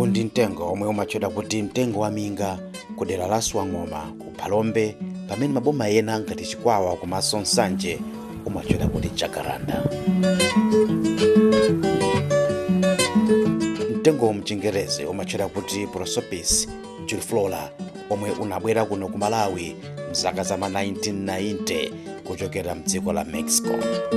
Uwu ndi mtengo omwe umatchedwa kuti mtengo wa minga ku dera la Swang'oma ku Phalombe, pamene maboma ena ngati Chichewa komanso Nsanje umatchedwa kuti jacaranda. Mtengo mchingerezi umatchedwa kuti Prosopis omwe unabwera kuno ku Malawi mzaka za 1990 kuchokera mdziko la Mexico.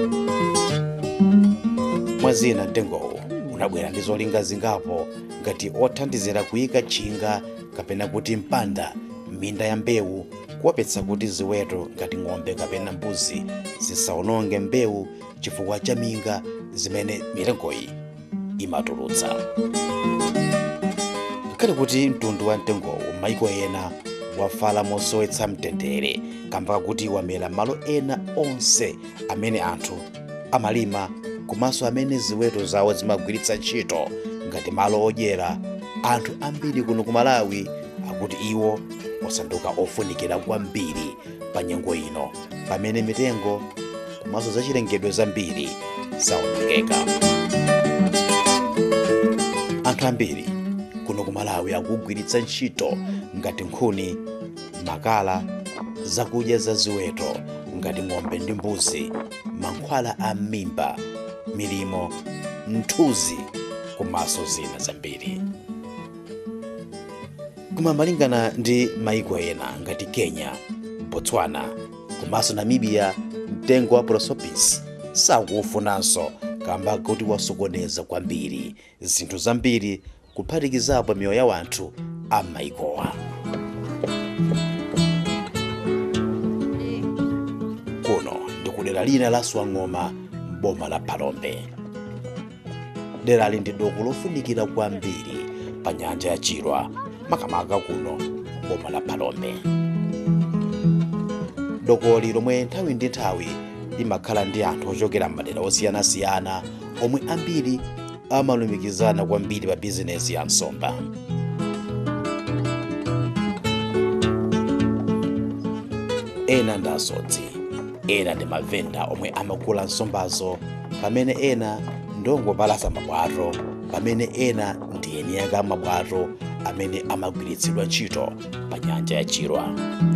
Mwazina mtengowu unabwera ndi zolinga zingapo ngati othandizira kuyika tchinga kapena kuti mpanda m'minda ya mbewu, kuopetsa kuti ziweto ngati ng'ombe kapena mbuzi zisawononge mbewu chifukwa cha minga zimene mitengoyi imatulutsa. Ngakhale kuti mtundu wa mtengowu maiko ena wafala mosowetsa mtendere kamba kuti wamera malo ena onse amene anthu amalima komanso amene ziweto zawo zimagwiritsa ntchito ngati malo odyera, anthu ambiri kuno ku Malawi akuti iwo osanduka ofunikira kwambiri pa nyengo ino pamene mitengo komanso zachilengedwe zambiri zawonongeka. Anthu ambiri kuno ku Malawi akugwiritsa ntchito ngati nkhuni, makala, zakudya za ziweto ngati ng'ombe ndi mbuzi, mankhwala a m'mimba, milimo, nthuzi komanso zina zambiri. Koma malingana ndi maiko ena ngati Kenya, Botswana komanso Namibia, mtengo wa Prosopis sakufunanso kamba kuti wasokoneza kwambiri zinthu zambiri kuphatikizapo miyoyo ya wanthu a maikowa. Kuno ndi ku dera lina la Swang'oma m'boma la Phalombe. Derali ndi doko lofunikira kwambiri pa nyanja ya Chirwa, makamaka kuno boma la Phalombe. Dokoli lomwe nthawi ndi nthawi limakhala ndi anthu ochokera m'madera osiyanasiyana omwe ambiri amalumikizana kwambiri pa bizinesi ya nsomba. Ena ndi asodzi, ena ndi mavenda omwe amagula nsombazo, pamene ena ndongopalasa mabwato, pamene ena ndi eni ake mabwato amene amagwiritsidwa ntchito pa nyanja ya Chirwa.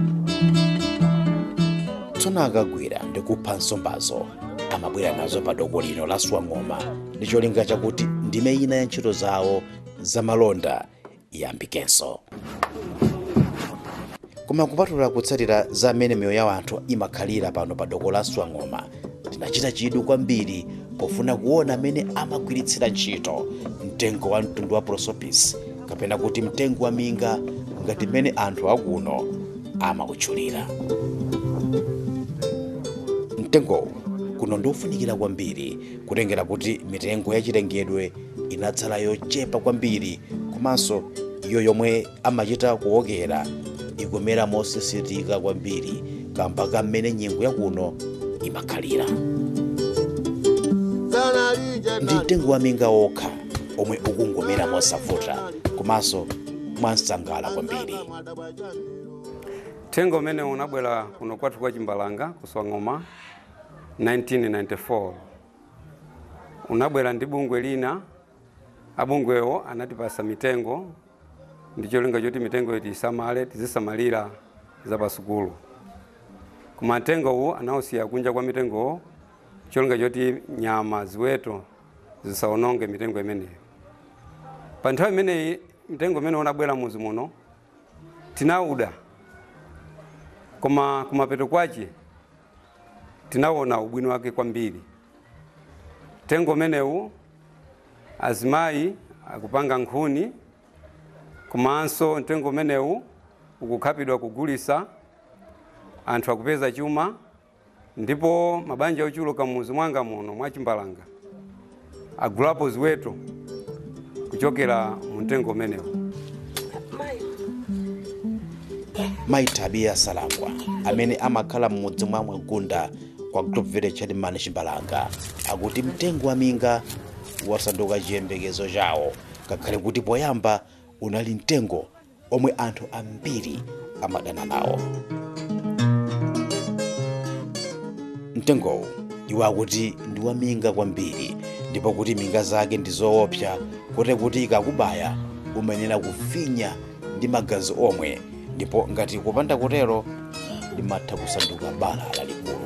Tsono akagwira ndi kupha nsombazo amabwera nazo pa doko lino la Swang'oma ndi cholinga chakuti ndime ina ya ntchito zawo za malonda iyambikenso. Koma kupatula kutsatira za amene miyoyo ya anthu imakhalira pano pa doko la Swang'oma, tinachita chidwi kwambiri pofuna kuona amene amagwiritsira ntchito mtengo wa mtundu wa Prosopis kapena kuti mtengo wa minga ngati mmene anthu akuno amakutchulira. Mtengowu kuno ndofunikira kwambiri kutengera kuti mitengo ya chilengedwe inatsala yochepa kwambiri, komanso iyo yomwe amachita kuwokera ikumera mosisitika kwambiri kamba ka mmene nyengo ya kuno imakhalira. Ndi mtengo wa minga okha omwe ukungomera mosavuta komanso mwansangala kwambiri. Mtengo umene unabwera kuno kwathu kwa Chimbalanga ku Swang'oma 1994. Unabwera ndi bungwe lina, abungwewo anatipasa mitengo ndi cholinga choti mitengo itisamale tizisamalira za pasukulu. Koma mtengo uwu anawusiya kunja kwa mitengowo cholinga choti nyama ziweto zisawononge mitengo imeneyo. Pa nthawi imeneyi mtengo umene unabwera muzi muno tinauda, koma kumapeto kwache tinawona ubwino wake kwambiri. Mtengo umenewu azimayi akupanga nkhuni, komanso mtengo umenewu ukukhapidwa kugulisa, anthu akupeza chuma, ndipo mabanja ochuluka muzi mwanga muno mwa Chimbalanga agulapo ziweto kuchokera mu mtengo umenewu. Mayi Tabia Salangwa amene amakhala mmudzi mwa Mwagunda kwa Group Village Headman Chimbalanga akuti mtengo wa minga wasanduka chiyembekezo chawo, ngakhale kuti poyamba unali mtengo omwe anthu ambiri amadana nawo. Mtengowu iwo akuti ndi wa minga kwambiri, ndipo kuti minga zake ndi zoopsa kuti ikakubaya umayenera kufinya ndi magazi omwe, ndipo ngati kupanda kutero limatha kusanduka bala lalikulu.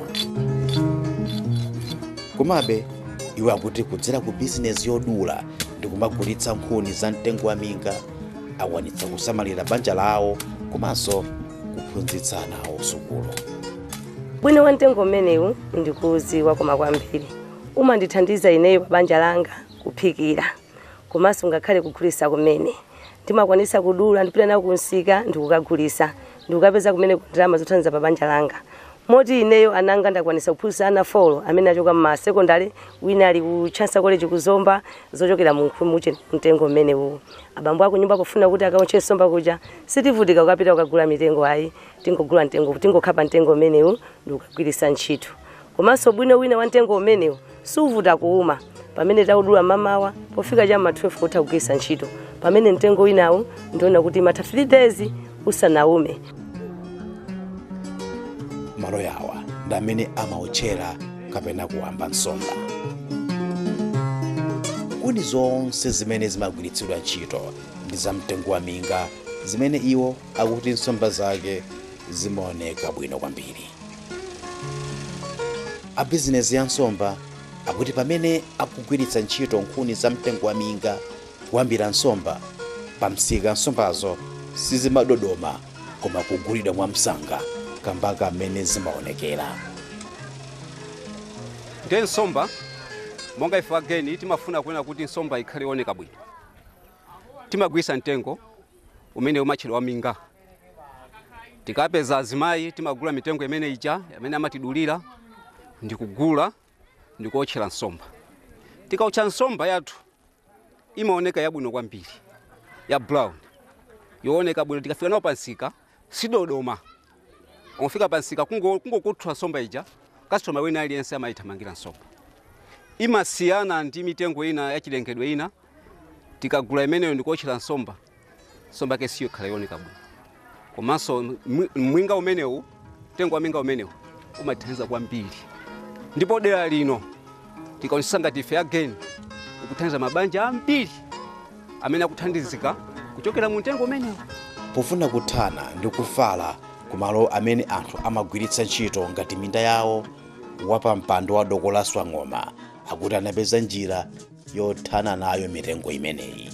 Komabe iwo akuti kudzera ku bizinesi yodula ndi kumagulitsa nkhuni za mtengo wa minga akwanitsa kusamalira banja lawo komanso kuphunzitsa nawo sukulu. Bwino wa mtengo umenewu ndikuuziwa koma kwambiri. Umandithandiza ineyo pa banja langa kuphikira. Komanso ngakhale kugulitsa kumene. Ndimakwanisa kudula ndipita nawo kunsika ndikukagulitsa. Ndikukapeza kumene ndalama zothandiza pa banja langa. Moti ineyo ananga ndakwanisa kuphunzitsa ana 4 amene achoka ma secondary, wina ali ku Chansa College kuzomba zochokera mu mtengo umenewu. Abambo ako nyumba pofuna kuti akaonche nsomba kuja sitivutika ukapita ukagula mitengo ayi, tingogula mtengo, tingokhapa mtengo umenewu ndikugwiritsa ntchito. Komanso bwino wina wa mtengo umenewu suvuta kuuma. Pamene taudula mamawa pofika chamma 12 kutha kugwiritsa ntchito. Pamene mtengo winawu ndiona kuti matha 3 days usanaume. Malo yawa ndi amene amaotchera kapena kuwamba nsomba. Kuni zonse zimene zimagwiritsidwa ntchito ndi za mtengo wa minga zimene iwo akuti nsomba zake zimaoneka bwino kwambiri. A bizinesi ya nsomba akuti pamene akugwiritsa ntchito nkhuni za mtengo wa minga kuwambira nsomba, pamsika nsombazo sizimadodoma koma kugulidwa mwamsanga kambaka amene zimaonekera. Ndi nsomba monga ife ageni timafuna kuona kuti nsomba ikhale oneka bwino. Timagwisa mtengo umene umachedwa minga. Tikapeza azimayi timagula mitengo imene ija amene amatidulira ndikugula ndikuotchera nsomba. Tikaotcha nsomba yathu imaoneka yabwino kwambiri, ya brown, yooneka bwino. Tikafika nawo pansika sidodoma. Ongofika pansika kungokuthwa nsomba ija, customer wina aliyense amayithamangira nsomba. Imasiyana ndi mitengo ina ya chilengedwe ina. Tikagula imeneyo ndikuotchera nsomba, nsomba yake siyo ikhala yooneka bwino. Komanso mwinga umenewu, mtengo wa minga umenewu umathandiza kwambiri. Ndipo dera lino tikaonesa ngati ife again ukuthandiza mabanja ambiri amene akuthandizika kuchokera mu mtengo umenewu. Pofuna kuthana ndi kufala kumalo amene anthu amagwiritsa ntchito ngati minda yawo, wapa mpando wa doko la Swang'oma akuti anapeza njira yothana nayo mitengo imeneyi.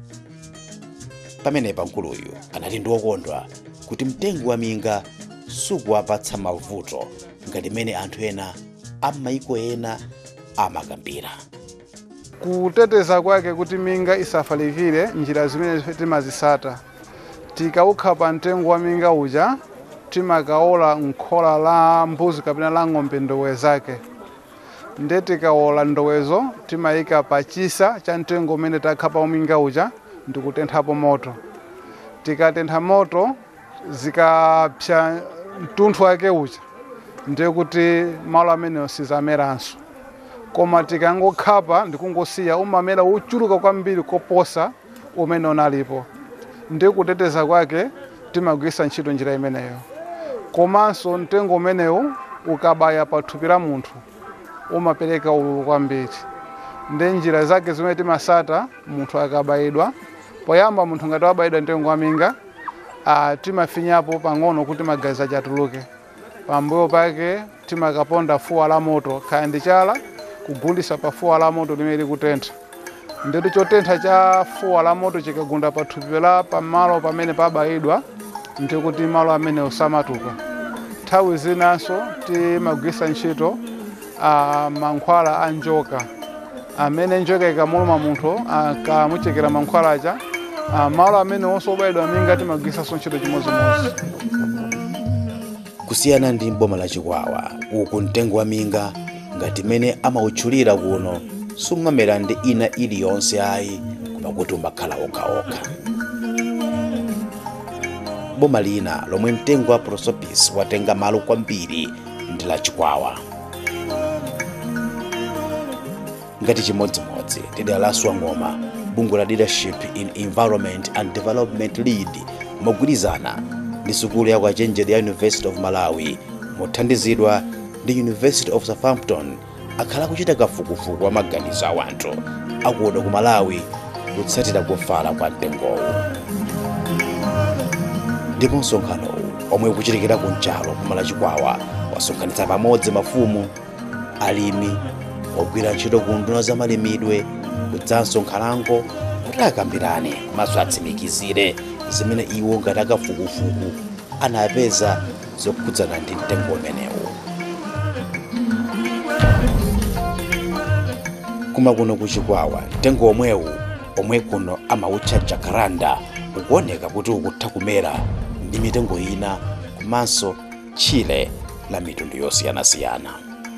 Pamenepa mkuluyu anati ndiwokondwa kuti mtengo wa minga sukuwapatsa mavuto ngati mene anthu ena amaiko ena amakambira. Kuteteza kwake kuti minga isafalikire njira zimene timazisata. Tikaukhapa mtengo wa minga uja timakaola nkhola la mbuzi kapena la ng'ombe ndowe zake. Nde tikaola ndowezo timayika pa chisa cha mtengo umene takhapa minga uja ndikutenthapo moto. Tikatentha moto zikapsa mtunthu wake uja ndiye kuti malo amene sizameranso. Koma tikangokhapa ndikungosiya umamera uchuluka kwambiri koposa umene unalipo. Ndiye kuteteza kwake timagwisa ntchito njira imeneyo. Komanso mtengo umenewu ukabaya pathupi la munthu umapereka ululu kwambiri. Ndi njira zake zimene timasata munthu akabayidwa. Poyamba munthu ngati wabayidwa mtengo wa minga timafinyapo pang'ono kuti magazi achatuluke. Pambuyo pake timakaponda fuwa la moto kaya ndi chala kugulisa pa fuwa la moto limene likutentha. Ndiye chotentha cha fuwa la moto chikagunda pathupi la pamalo pamene pabayidwa ndiye kuti malo amene usamatuka. Nthawi zinanso timagwisa ntchito mankhwala a njoka amene njoka ikamuluma munthu akamuchekera mankhwala aja malo amene onse obayidwa minga timagwisanso ntchito chimodzimodzi. Kusiyana ndi boma la Chikwawa, uku mtengo wa minga ngati mene amautchulira kuno sumamera ndi ina iliyonse ayi koma kuti umakhala okhaokha. Boma lina lomwe mtengo wa Prosopis watenga malo kwambiri ndi la Chikwawa. Ngati chimodzimodzi dera la Swang'oma, bungwe la Leadership in Environment and Development Lead mogwirizana ndi sukulu ya Kwachenjede ya University of Malawi mothandizidwa ndi University of Southampton akhala kuchita kafukufuku wa maganizo a anthu akuda ku Malawi kutsatira kufala kwa mtengowu. Ndipo msonkhanowu omwe ukuchitikira kunjalo kumala Chikwawa wasonkhanitsa pamodzi mafumu, alimi, ogwira ntchito ku nduna za malimidwe kudzanso nkhalango kuti akambirane komanso atsimikizire zimene iwo ngati akafukufuku anapeza zokhudzana ndi mtengo umenewu. Kuma kuno ku Chikwawa mtengo omwewu omwe kuno amawutcha jacaranda ukuoneka kuti ukutha kumera ndi mitengo ina komanso tchire la mitundu yosiyanasiyana.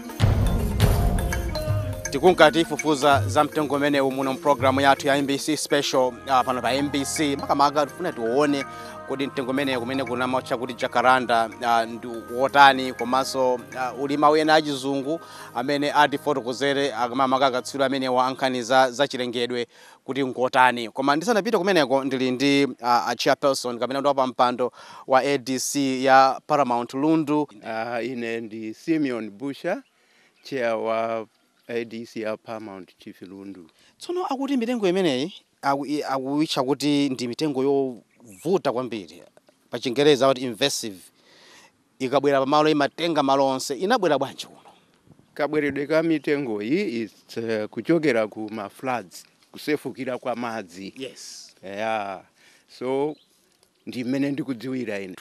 Tikunkati fufuza za mtengo umenewu muno programu yathu ya MBC special pano pa MBC makamaka tufuna tione kuti mtengo umenewu kumene kuna mautcha kuti jacaranda ndi wotani komanso ulima wena achizungu amene atifotokozere makamaka akatswiri amene wankhani za chilengedwe kuti ngotani. Koma ndisanapite kumeneko ndili ndi chairperson kapena ndo pa mpando wa ADC ya Paramount Lundu. Ine ndi Simeon Busha, chair wa ADC ya Paramount Chief Lundu. Tsono akuti mitengo imeneyi akuitcha kuti ndi mitengo yovuta kwambiri. Pa Chingereza kuti invasive. Ikabwera pamalo imatenga malonse inabwera bwanji kuno? Kabweredwe ka mitengo iyi is kuchokera ku ma floods, kusefukira kwa madzi. Yes. Yeah. So ndi mmene ndikudziwira ine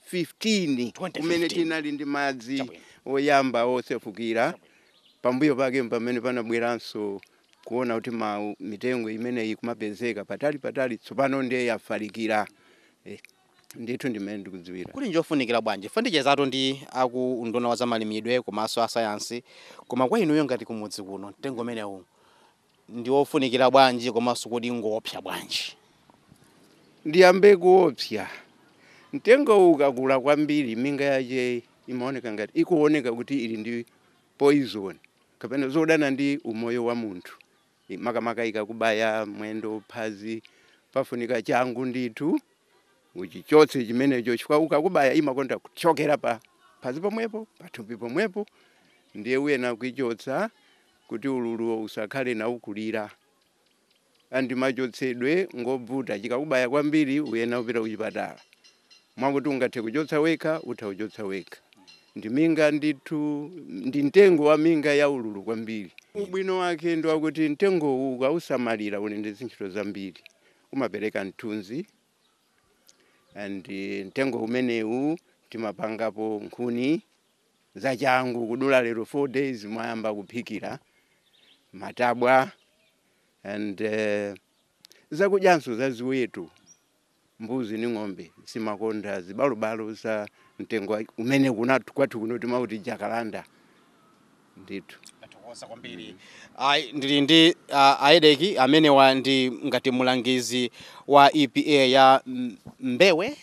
2015 kumene tinali ndi madzi oyamba osefukira. Pambuyo pake pamene panabweranso kuona kuti mitengo imeneyi kumapezeka patali tsopano ndiye yafalikira. Ndithu ndimene ndikudziwira. Kuli njofunikira bwanji? Fandichezato ndi aku nduna wa zamalimidwe komanso a science koma kwa inuyo ngati kumudzi kuno mtengo umenewu ndi wofunikira bwanji komanso kuti ngopsa bwanji? Ndiyambe kuopsa. Mtengo ukakula kwambiri minga yache imaoneka ngati ikuoneka kuti ili ndi poison kapena zodana ndi umoyo wa munthu. Makamaka ikakubaya mwendo phazi pafunika changu ndithu uchichotse chimenecho chifukwa ukakubaya imakonda kuchokera pa phazi pomwepo pathupi pomwepo ndiye uyena kuichotsa kuti ululu usakhale na ukulira. Andi machotsedwe ngovuta chikakubaya kwambiri uyena upita kuchipatala. Mwakuti ungathe kuchotsa wekha utauchotsa wekha. Ndi minga ndithu ndi mtengo wa minga ya ululu kwambiri. Ubwino wake ndo akuti mtengo ukausamalira uli ndi zintchito zambiri. Umapereka mthunzi and mtengo umenewu timapangapo nkhuni zachangu kudula lero 4 days mwayamba kuphikira matabwa and zakudyanso za ziweto mbuzi ni ng'ombe simakonda zibalubalo za mtengo umene kunatu kwathu kuno timauti jacaranda ndithu. Atokosa kwambiri. Ndili ndi aedeki amene ndi ngati mulangizi wa EPA ya Mbewe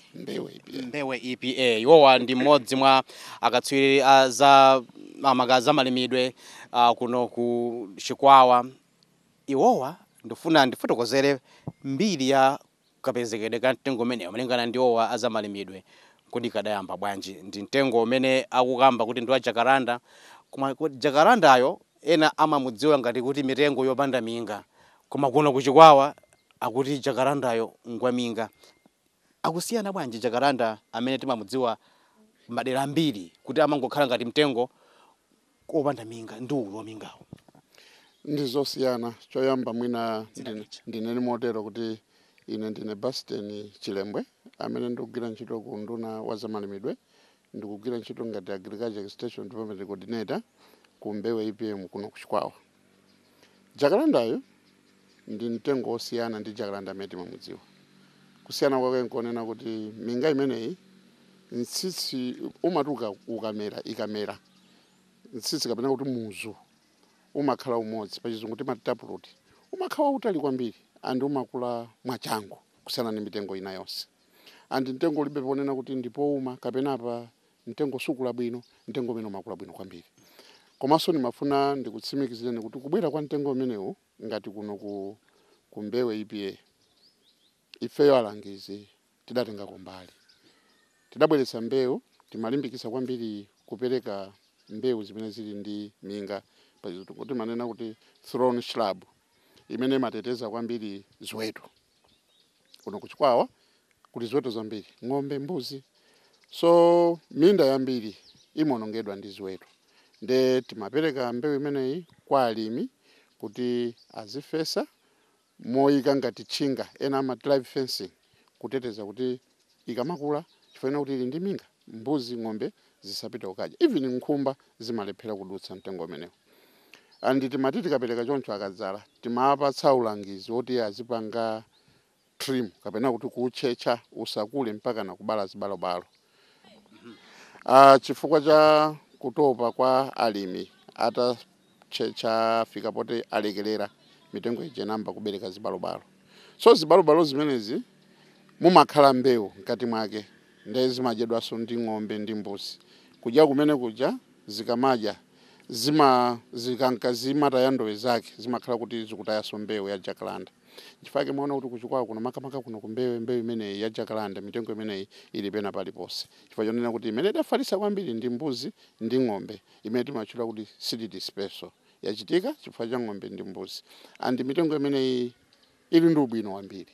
EPA. Iwowa ndi mmodzi mwa akatswiri za magazi amalimidwe kuno ku Chikwawa. Iwowa ndifuna ndifotokozere mbiri ya kapezekedwe ka mtengo umenewu malingana ndi owa azamalimidwe kuti kadayamba bwanji. Ndi mtengo umene akukamba kuti ndi wa jacaranda koma jacarandayo ena amamudziwa ngati kuti mitengo yopanda minga koma kuno ku Chikwawa akuti jacarandayo ngwa minga. Akusiyana bwanji jacaranda amene timamudziwa madera ambiri kuti amangokhala ngati mtengo opanda minga ndi ulo mingawo? Ndizosiyana. Choyamba mwina ndineni motero kuti ine ndine Basten Chilembwe amene ndikugwira ntchito ku nduna wa zamalimidwe, ndikugwira ntchito ngati agriculture extension development coordinator ku Mbewe IPM kuno ku Chikwawa. Jacarandayo ndi mtengo osiyana ndi jacaranda amene timamudziwa. Kusiyana kwake nkonena kuti minga imeneyi nsitsi umatuka ikamera nsitsi kapena kuti muzu umakhala umodzi pachizungu timati taproot umakhala utali kwambiri and umakula mwachangu kusiyana ndi mitengo ina yonse. And mtengo ulibe ponena kuti ndipo uma kapena pa mtengo sukula bwino, mtengo umene umakula bwino kwambiri. Komanso ndimafuna ndikutsimikizireni kuti kubwera kwa mtengo umenewu ngati kuno ku Mbewe IPA ifeyo alangizi tidatenga kombali. Tidabweretsa mbewu, timalimbikisa kwambiri kupereka mbewu zimene zili ndi minga pachizungu kuti manena kuti thorn shrub. imene imateteza kwambiri ziweto kuno kuchikwawa kuti ziweto zambiri ng'ombe, mbuzi. So minda yambiri imonongedwa ndi ziweto. Nde timapereka mbewu imeneyi kwa alimi kuti azifesa moyika ngati tchinga ena amati live fencing kuteteza kuti ikamakula chifukwa kuti ili ndi minga, mbuzi, ng'ombe zisapita kukadya. Even nkhumba zimalephera kudutsa mtengo umenewu. Andi timati tikapereka choncho akadzala timapatsa ulangizi woti azipanga trim kapena kuti kuchecha usakule mpaka na kubala zibalobalo. Chifukwa cha kutopa kwa alimi ata checha fika pote alekelera mitengo ichenamba kubereka zibalobalo. So zibalobalo zimenezi mumakhala mbewu nkati mwake ndiye zimadyedwanso ndi ng'ombe ndi mbuzi. Kudya kumene kuja zikamadya zimataya ndowe zake zimakhala kuti zikutayaso mbewu ya jakalanda. Chifukwa muona kuti kuchikwawa kuno makamaka kuno mbewu imeneyi ya jakalanda mitengo imeneyi ili pena paliponse. Chifukwa chonena kuti imene idafalisa kwambiri ndi mbuzi ndi ng'ombe imene timachula kuti seed special yachitika chifukwa cha ng'ombe ndi mbuzi. Andi mitengo imeneyi ili ndi ubwino wambiri.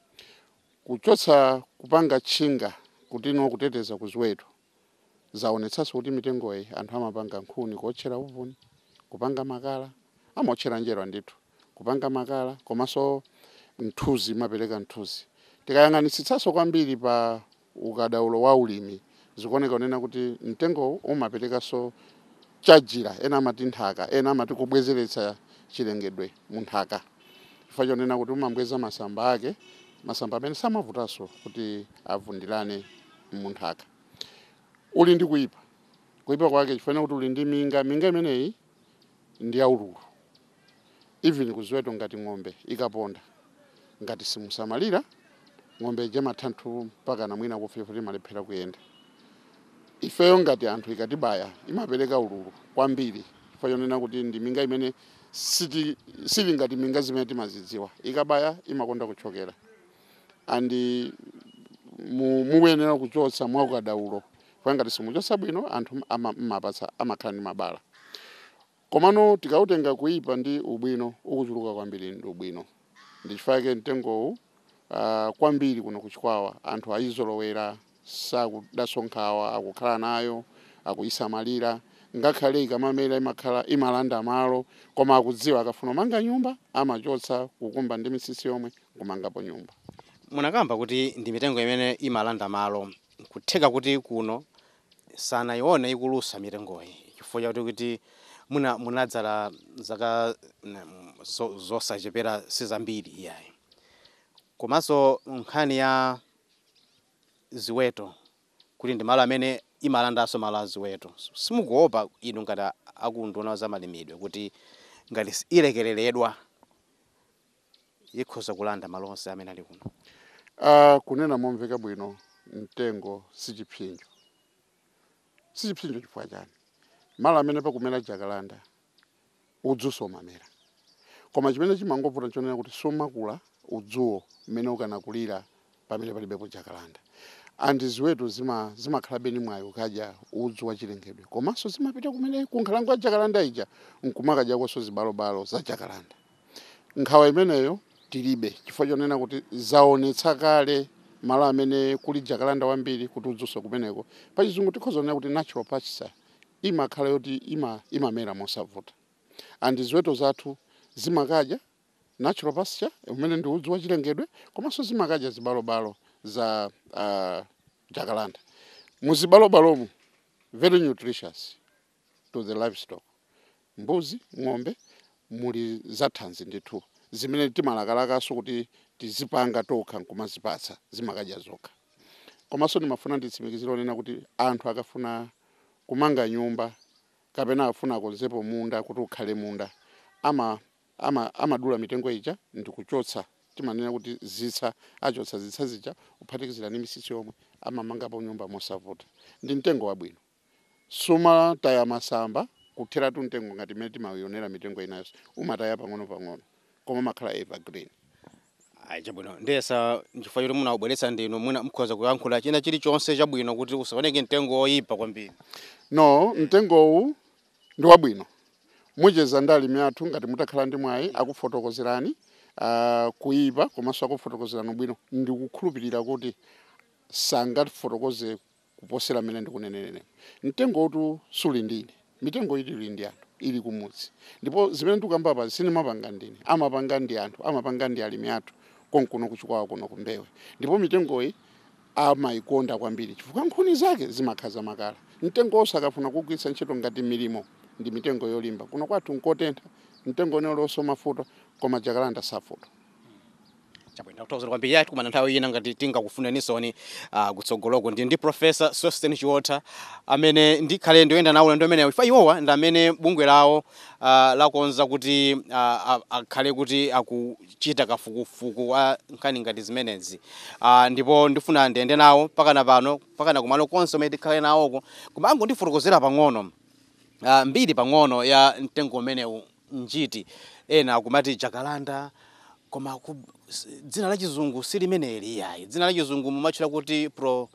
Kuchotsa kupanga tchinga kuti no kuteteza kuziweto zaonetsanso kuti mitengo iyi anthu amapanga nkhuni kuotchera uvuni, kupanga makala, amaotchera njerwa ndithu, kupanga makala komanso nthuzi mapereka nthuzi. Tikayang'anitsitsanso kwambiri pa ukadaulo wa ulimi zikuoneka kunena kuti mtengo umaperekanso chajira ena amati nthaka ena amati kubwezeretsa chilengedwe mu nthaka. Chifukwa chonena kuti umabweza masamba ake, masamba amene samavutanso kuti avundilane mu nthaka. Uli ndi kuipa kwake chifukwa kuti uli ndi minga imeneyi ndi yaululu. Even kuziweto ngati ng'ombe ikaponda ngati simusamalira ng'ombe imathanthatu mpaka na mwina kufa imalephera kuyenda. Ifeyo ngati anthu ikatibaya imapereka ululu kwambiri chifukwa chonena kuti ndi minga imene sili ngati minga zimene timazidziwa. Ikabaya imakonda kuchokera. Andi muyenera kuchotsa mwa ukadaulo kwa ngati simuchotsa bwino anthu amakhala ndi mabala. Komano tikautenga kuipa ndi ubwino ukuchuluka kwambiri ndi ubwino. Ndi chifukwa mtengowu kwambiri kuno kuchikwawa anthu ayizolowera sakudaso nkhawa akukhala nayo akuyisamalira ngakhale ikamamera imalanda malo koma akudziwa akafuna manga nyumba amachotsa kukumba ndi misisi yomwe kumangapo nyumba. Munakamba kuti ndi mitengo imene imalanda malo kutheka kuti kuno sanayione ikulusa mitengoyi chifukwa kuti munadzala zaka zosachepera sizambiri iyayi. Komanso nkhani ya ziweto kuti ndi malo amene imalandanso malo a ziweto. Simukuopa inu ngati akunduna za malimidwe kuti ngati ilekereredwa ikhoza kulanda malo onse amene ali kuno? Kunena momveka bwino mtengo sichipsinjo chifukwa chani. Malo amene pakumera jakalanda udzuso mamera. Koma chimene chimangovuta chonena kuti sumakula udzuwo mmene ukanakulira pamene palibepo jakalanda. Andi ziweto zimakhala beni mwayo kadya udzu wa chilengedwe. Komanso zimapita kumene kunkhalango ya jakalanda ija nkumakadya kwaso zibalobalo za jakalanda. Nkhawa imeneyo tilibe chifukwa chonena kuti zaonetsa kale malo amene kuli jakalanda wambiri kuti udzuso kumeneko. Pachizungu tikhoza kunena kuti natural pasture imakhala yoti imamera mosavuta. Andi ziweto zathu zimakadya natural pasture umene ndi udzu wa chilengedwe komanso zimakadya zibalobalo za jakalanda. Muzibalobalomu very nutritious to the livestock. Mbuzi, ng'ombe muli zathanzi ndithu zimene timalakalakaso kuti tizipanga tokha nkumazipatsa zimakadya zokha. Komanso ndimafuna nditsimikizire onena kuti anthu akafuna kumanga nyumba kapena afuna akonzepo munda kuti ukhale munda amadula mitengo ija ndi kuchotsa timanena kuti achotsa zitsa zija uphatikizira ndi misisi yomwe amamangapo nyumba mosavuta. Ndi mtengo wabwino. Suma taya masamba kutheratu mtengo ngati mmene timayionera mitengo inayonso umataya pang'ono koma makhala evergreen. Chabwino ndesa chifukwa choti munabweretsa ndinu mwina mukhoza kuyankhula china chilichonse chabwino kuti usaoneke mtengo oyipa kwambiri. No, mtengowu ndi wabwino. Mucheza ndi alimi athu ngati mutakhala ndi mwayi akufotokozerani kuipa komanso akufotokozerana bwino ndikukhulupirira kuti sangatifotokoze kuposera amene ndikunenene. Mtengo utu suli ndine, mitengo ili ndi anthu ili kumudzi, ndipo zimene ndikukamba pa sinimapanga ndine, amapanga ndi anthu, amapanga ndi alimi athu konkuno kuchikwawa kuno kumbewe, ndipo mitengoyi amayikonda kwambiri chifukwa nkhuni zake zimakhaza makala. Mtengo osakafuna kugwiritsa ntchito ngati milimo ndi mitengo yolimba, kuno kwathu nkotentha, mtengo uneolonso mafuta koma jakalanda safuta. Chabwino kutokozera kwambiri yathu kumana nthawi ina ngati tingakufunanisoni kutsogoloko ndi Professor Sosthene Chiwota amene ndikhale ndoyenda nawo ulendo umene ifa iwowa ndi amene bungwe lawo lakonza kuti akhale kuti akuchita kafukufuku nkhani ngati zimenezi, ndipo ndifuna ndiyende nawo pakana pano pakana kumalo konse umene tikhale nawoko kumango ndifotokozera pang'ono mbiri pang'ono ya mtengo umenewu njiti ena akumati jakalanda koma dzina la chizungu silimeneli yayi, dzina la chizungu mumachira kuti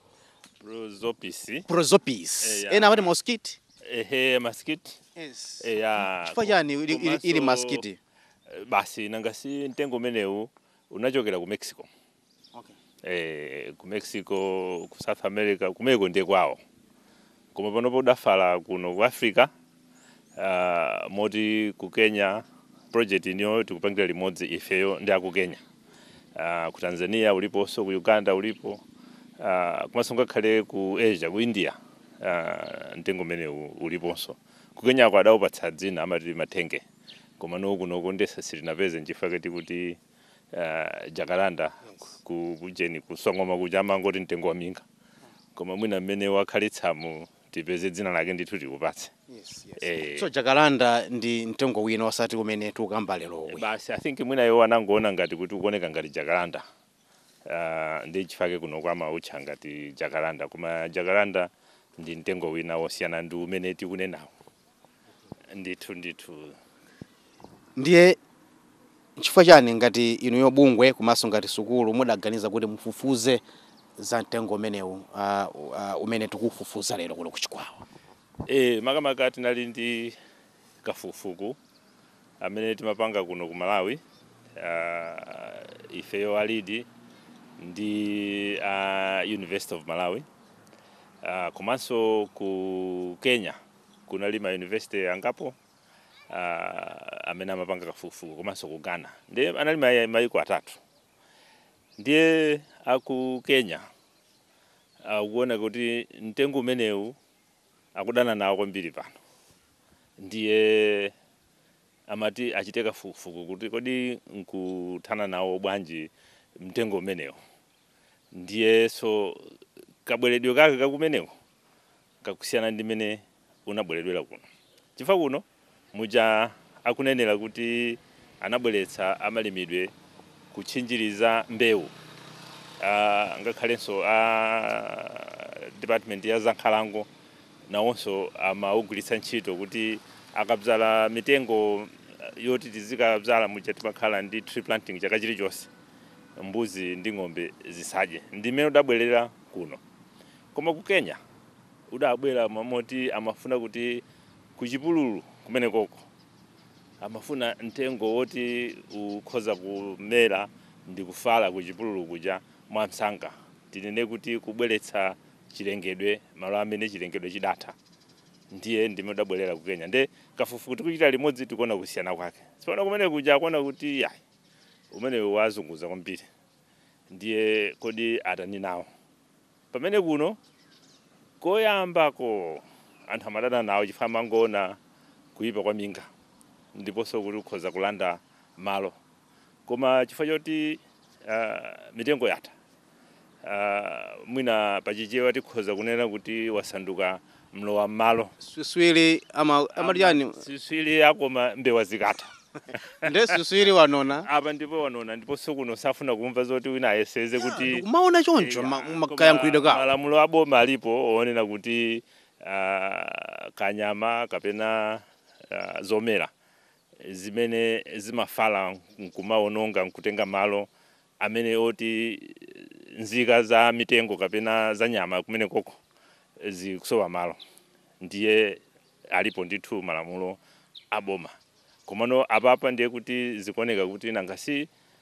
Prosopis. Ena amati mosquito. Mosquito. Yes. Chifukwa chani ili mosquito? Basi nangasi mtengo umenewu unachokera ku Mexico. Okay. Ku Mexico, ku South America, kumeko ndiye kwawo. Koma panopo udafala kuno ku Africa, moti ku Kenya, project niyo tikupangira limodzi ifeyo ndi aku Kenya. Ku Tanzania uliponso, ku Uganda ulipo, kumasonga khale ku Asia, ku India, mtengo umenewu uliponso. Ku Kenya kwa adawupatsa dzina amati matenge. Koma kuno ndesa silinapeze nchifukwa kuti jakalanda kujeni kusongoma kujama ngoti mtengo wa minga. Koma mwina mmene wakhalitsamo tipeze dzina lake ndithu tikupatse. Yes. So jakalanda ndi mtengo wina wasati umene tukamba lero we. Basi I think mwina yo anangoona ngati kuti ukuoneka ngati jakalanda. Ndi chifake kuno kwa maucha ngati jakalanda, koma jakalanda ndi mtengo wina wosiyana ndi umene tikunenawo. Ndithu. Ndiye chifukwa chani ngati inu yobungwe kumaso ngati sukulu mudaganiza kuti mufufuze za mtengo umenewu umene tikufufuza lero kuno kuchikwawa? Makamaka tinali ndi kafukufuku amene timapanga kuno ku Malawi, ifeyo alidi ndi University of Malawi, komanso ku Kenya kunali ma university angapo amene amapanga kafukufuku, komanso ku Ghana ndiye anali maiko atatu. Ndiye aku Kenya akuona kuti mtengo umenewu akudana nawo kwambiri pano, ndiye amati achite kafukufuku kuti kodi nkuthana nawo bwanji mtengo umenewu. Ndiye so kabweredwe kake kakumenewu kakusiyana ndi mene unabweredwera kuno. Chifukwa kuno muja akunenera kuti anabweretsa amalimidwe kuchinjiriza mbewu, ngakhalenso department ya zankhalango nawonso amaugulitsa ntchito kuti akabzala mitengo yoti tizikabzala muja timakhala ndi tree planting chaka chilichonse, mbuzi ndi ng'ombe zisadye. Ndimene udabwerera kuno. Koma ku Kenya udabwera mamoti amafuna kuti kuchipululu kumene koko amafuna mtengo woti ukhoza kumera ndi kufala kuchipululu kuja mwamsanga, tinene kuti kubweretsa chilengedwe malo amene chilengedwe chidatha. Ndiye ndimene udabwerera ku Kenya. Nde kafukufuku tikuchita limodzi tikuona kusiyana kwake. Sipona kumene kuja akuona kuti yayi umene wazunguza kwambiri, ndiye kodi atani nawo. Pamene kuno koyambako anthu amadana nawo chifukwa mangona kuipa kwa minga, ndiponso kuti ukhoza kulanda malo. Koma chifukwa choti mitengo yatha, mwina pa Chichewa tikhoza kunena kuti wasanduka mlowa malo. Swiswiri amadiyani swiswiri akoma mbewa zikatha. Nde swiswiri wanona apa ndipo wanona, ndiponso kuno safuna kumva zoti wina ayeseze kuti kumaona choncho makayankhulidwe kawo. Malamulo aboma alipo onena kuti kanyama kapena zomera zimene zimafala nkumaononga nkutenga malo amene oti nzika za mitengo kapena za nyama kumene koko zikusowa malo. Ndiye alipo ndithu malamulo aboma. Komano apapa ndiye kuti zikuoneka kuti nangasi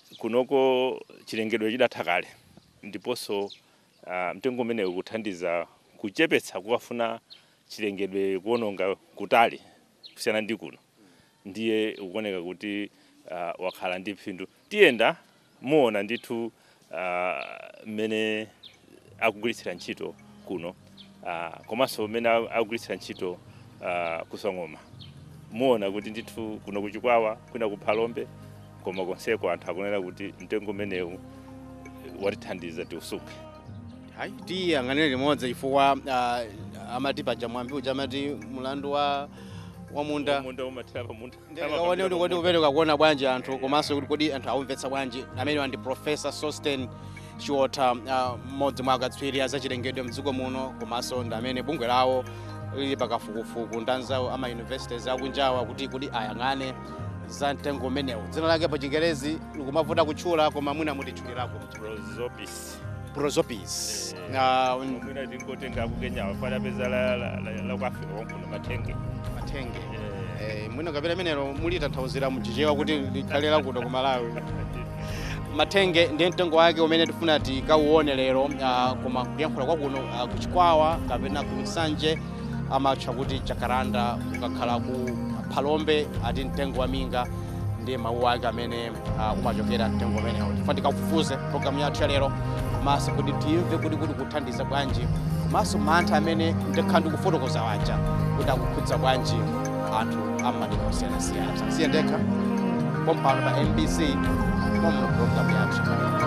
kunoko chilengedwe chidatha kale ndiponso mtengo umene ukuthandiza kuchepetsa kukafuna chilengedwe kuononga kutali kusiyana ndi kuno ndiye ukuoneka kuti wakhala ndi phindu tiyenda muona ndithu mmene akugwiritsira ntchito kuno komanso mmene akugwiritsira ntchito kusongoma muona kuti ndithu kuno kuchikwawa kwina kuphalombe koma konseko anthu akunena kuti mtengo umenewu watithandiza tiusuke. Hayi tiyang'anire limodzi chifukwa amati paja mwambi uja amati mulandu wa munda umathira pa munda ndikaone kuti kupereka kuona bwanji anthu komanso kuti anthu aumvetsa bwanji amene ndi Professor Sosten Chiwota mmodzi mwa akatswiri azachilengedwe mdziko muno komanso ndi amene bungwe lawo lili pakafukufuku ndanzawo ama universities akunjawa kuti ayang'ane za mtengo umenewu. Dzina lake pa Chingerezi likumavuta kutchula koma mwina mutitchulirako. Prosopis. Mwina tingotenga kukenya wafala peza la kwafika wankuna matenge. Mwina kapena menero muli tanthauzira mu Chichewa kuti likhalera kuno ku Malawi. Matenge ndiye mtengo wake umene tifuna tikauone lero koma kuyankhula kwa kuno kuchikwawa kapena ku Nsanje amatcha kuti chakaranda ukakhala ku phalombe ati mtengo wa minga ndiye mawu ake amene umachokera mtengo umenewo. Tifuna tikafufuze programu yathu ya lero komanso kuti timve kuti kuthandiza bwanji komanso mantha amene ndikhala ndikufotokoza waja kuti akukhudza bwanji anthu amadera osiyanasiyana. Siye ndekha pompano pa MBC mu programu yathu.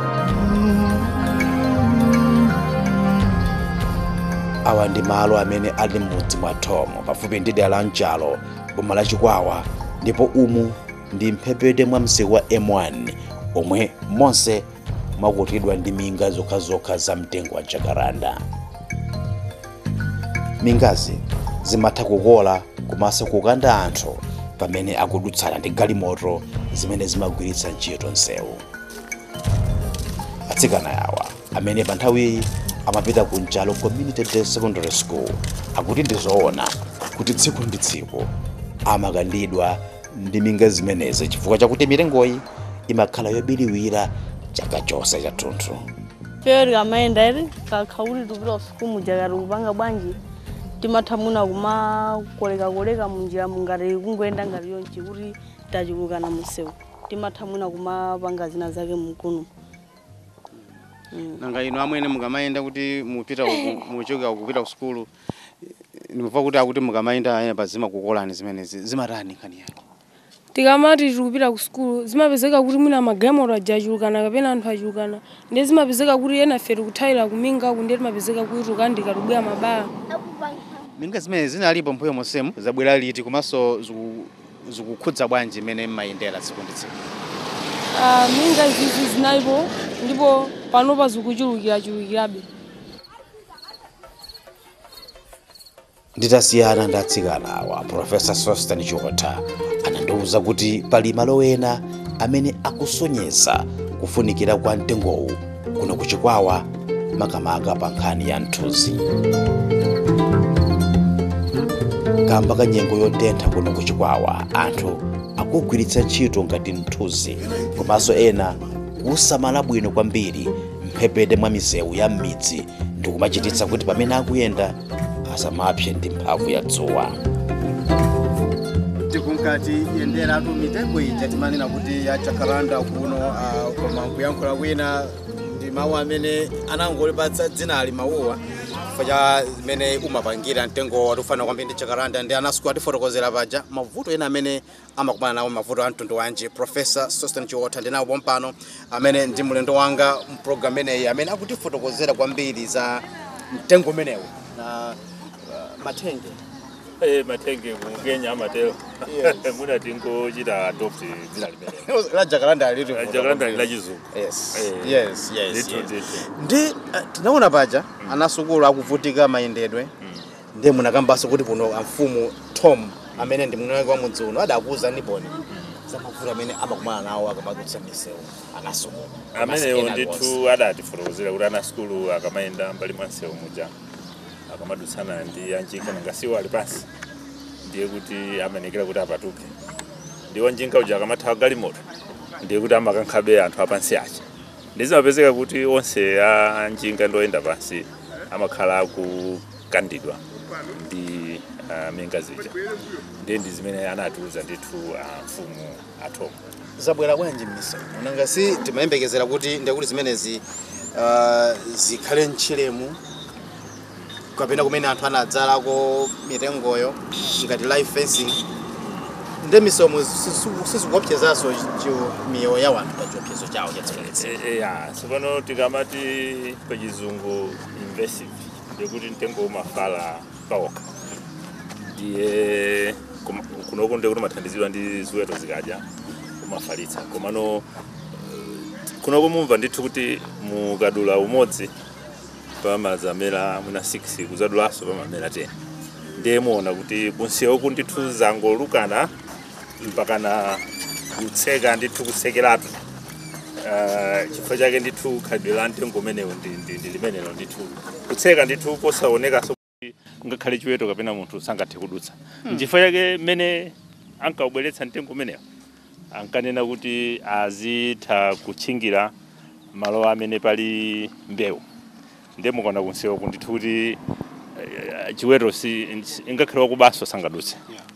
Awa ndi malo amene ali m'mudzi mwa Thomo pafupi ndi dera la Njalo boma la Chikwawa ndipo umu ndi mphepete mwa msewu wa M1 omwe monse mwakutidwa ndi minga zokhazokha za mtengo wa jacaranda. Mingazi zimatha kukola komanso kukanda anthu pamene akudutsana ndi galimoto zimene zimagwiritsa ntchito msewu. Atsikana yawa amene pa nthawi amapita ku Njalo Community Day Secondary School akuti ndizoona kuti tsiku ndi tsiku amakandidwa ndi minga zimenezi chifukwa chakuti mitengoyi imakhala yobiriwira chaka chonse chathunthu. Peri amaenda eri kakhauli tupita usiku mujagara kupanga bwanji timathamuna koleka munjira mungati kungoenda ngati yonchi kuti tachulukana msewu timathamuna kumapanga zina zake mkuno. Nanga ino amwene mukamaenda kuti mupita muchoka kupita ku school ndimva kuti akuti mukamaenda aya pazima kukolani zimenezi zimatani kani yake. Tikamati tikupita ku school zimapezeka kuti mwina magalimoto ajachulukana kapena anthu achulukana ndiye zimapezeka kuti ena fetu kuthayira kuminga ku ndiye timapezeka kuti tukandika tubwera mabala. Minga zimenezi zinalipo mphoyo mosemu zabwera liti komanso zikukhudza bwanji imene mmayendera tsiku ndi tsiku. Minga izi zinalipo ndipo panopa zikuchulukirabe. Nditasiyana ndi atsikana awa Professor Sosten Chiwota anandiwuza kuti pali malo ena amene akusonyeza kufunikira kwa mtengowu kuno kuchikwawa makamaka pa nkhani ya nthuzi. Kamba ka nyengo yotentha kuno kuchikwawa anthu akugwiritsa ntchito ngati nthuzi komanso ena kusamala bwino kwambiri mphepete mwa misewu ya m'midzi ndi kumachititsa kuti pamene akuyenda asamapse ndi mphamvu ya dzuwa. Tikunkati yendera tu mitengo ija timanena kuti ya jacaranda kuno koma kuyankhula kwina ndi mawu amene anangolipatsa dzina ali mawuwa faja zimene umapangira mtengo watufana kwambiri ndi jacaranda ndi anasiku atifotokozera paja mavuto ena amene amakumana nawo mavuto a mtundu wanji. Professor Sosten Chiwota ndinawo pompano amene ndi mulendo wanga mprogram imeneyi amene akutifotokozera kwambiri za mtengo umenewu na matenge. Matenge kugenya amatelo. Muna tingo chita adopt dzina limene. La jacaranda lili. Jacaranda la chizungu. Yes. Ndi tinaona paja anasukulu akuvutika mayendedwe. Ndiye munakambaso kuti kuno amfumu Tom amene ndi mwana wa mudzi uno adakuza ndiponi. Zamavuto amene amakumana nawo akamadutsa misewu anasukulu. Amene ndithu adatifotokozera kuti anasukulu akamayenda mbali mwa msewu muja. Akamadutsana ndi anjinga ngasiwa ali pasi ndiye kuti amenekera kuti apatuke ndiwo njinga uja akamathawa galimoto ndiye kuti amakankhabe anthu apansi acha ndizimapezeka kuti onse anjinga ndoyenda pansi amakhala akukandidwa ndi minga zija ndiye ndi zimene anatiuza ndithu mfumu athu. Zabwera bwanji m'misomo nanga si timayembekezera kuti ndekuti zimenezi zikhale mchilemu kapena kumene anthu anadzalako mitengoyo ngati live fencing nde misomo sizikuopsezaso miyoyo ya wanthu pa chiopsezo chawo chatsikeletse. Tsopano tikamati pa chizungu invasive ndikuti mtengo umafala pawokha ndiye kunoko ndikuti mathandizidwa ndi ziweto zikadya umafalitsa komano kunoko mumva ndithu kuti mukadula umodzi pamazamera mwina 6 kuzadulaso pamamera 10 ndiye muona kuti kunsiya uku ndithu zangolukana mpakana kutseka ndithu kutsekeratu chifukwa chake ndithu khalidwe la mtengo umenewu ndi limenelo ndithu kutseka ndithu posaonekaso kuti ngakhale chiweto kapena munthu sangathe kudutsa chifukwa chake mmene ankaubweretsa mtengo umenewu ankanena kuti azitha kutchingira malo amene pali mbewu ndiye mukaona kunsiya uku ndithu kuti chiweto ngakhale wakubaso sangadutse.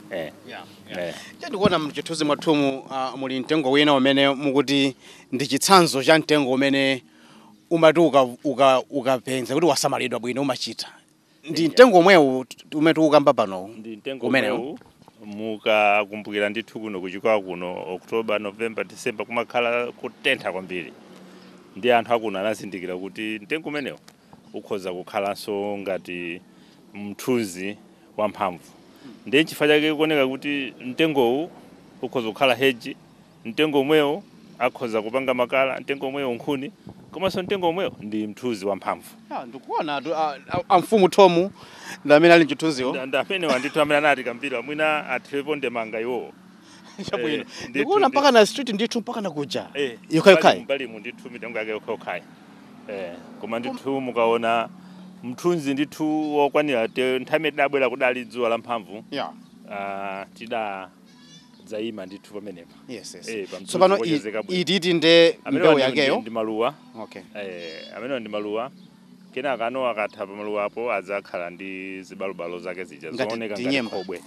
Ndikuona mchithuzi mwathumu muli mtengo wina umene mukuti ndi chitsanzo cha mtengo umene umati ukapenza kuti wasamalidwa bwino umachita ndi mtengo omwewu umene tikukamba pano ndi mtengo umenewu mukakumbukira ndithu kuno kuchikwa kuno October, November, December kumakhala kutentha kwambiri ndi anthu akuno anazindikira kuti mtengo umenewu ukhoza kukhalanso ngati mthunzi wamphamvu ndiye chifukwa chake kuoneka kuti mtengowu ukhoza kukhala hedge mtengo omwewo akhoza kupanga makala mtengo omwewo nkhuni komanso mtengo omwewo ndi mthunzi wamphamvu. Ndikuona amfumu Tomu ndamene ali mchithunziwo ndamene wandithu amene anati kambira mwina athiwepo ndemanga iwowo chabwino ndikuona mpaka na street ndithu mpaka na kuja yokhayokhayi mbali mu ndithu mitengo yake yokhayokhayi koma ndithu mukaona mthunzi ndithu wokwanira nthawi idabwera kudali dzuwa la mphamvu tida zaima ndithu pamenepa. So pano ititi nde mbewu yakeyo ndi maluwa amene ndi maluwa kena kano akatha pa maluwa apo adzakhala ndi zibalubalo zake zija zooneka ngati khobwe.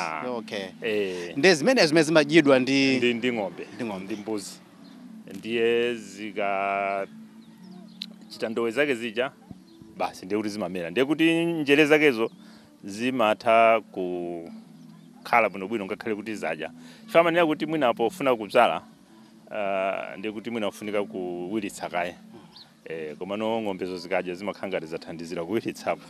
Nde zimene zimadyedwa ndi ng'ombe ndi mbuzi ndiye zikachita ndowe zake zija basi ndiye kuti zimamera ndiye kuti njere zakezo zimatha kukhala bwinobwino ngakhale kuti zadya chifukwa manena kuti mwinapo ufuna kudzala ndiye kuti mwina ufunika kuwiritsa kaye komano ng'ombezo zikadya zimakhala ngati zathandizira kuwiritsapo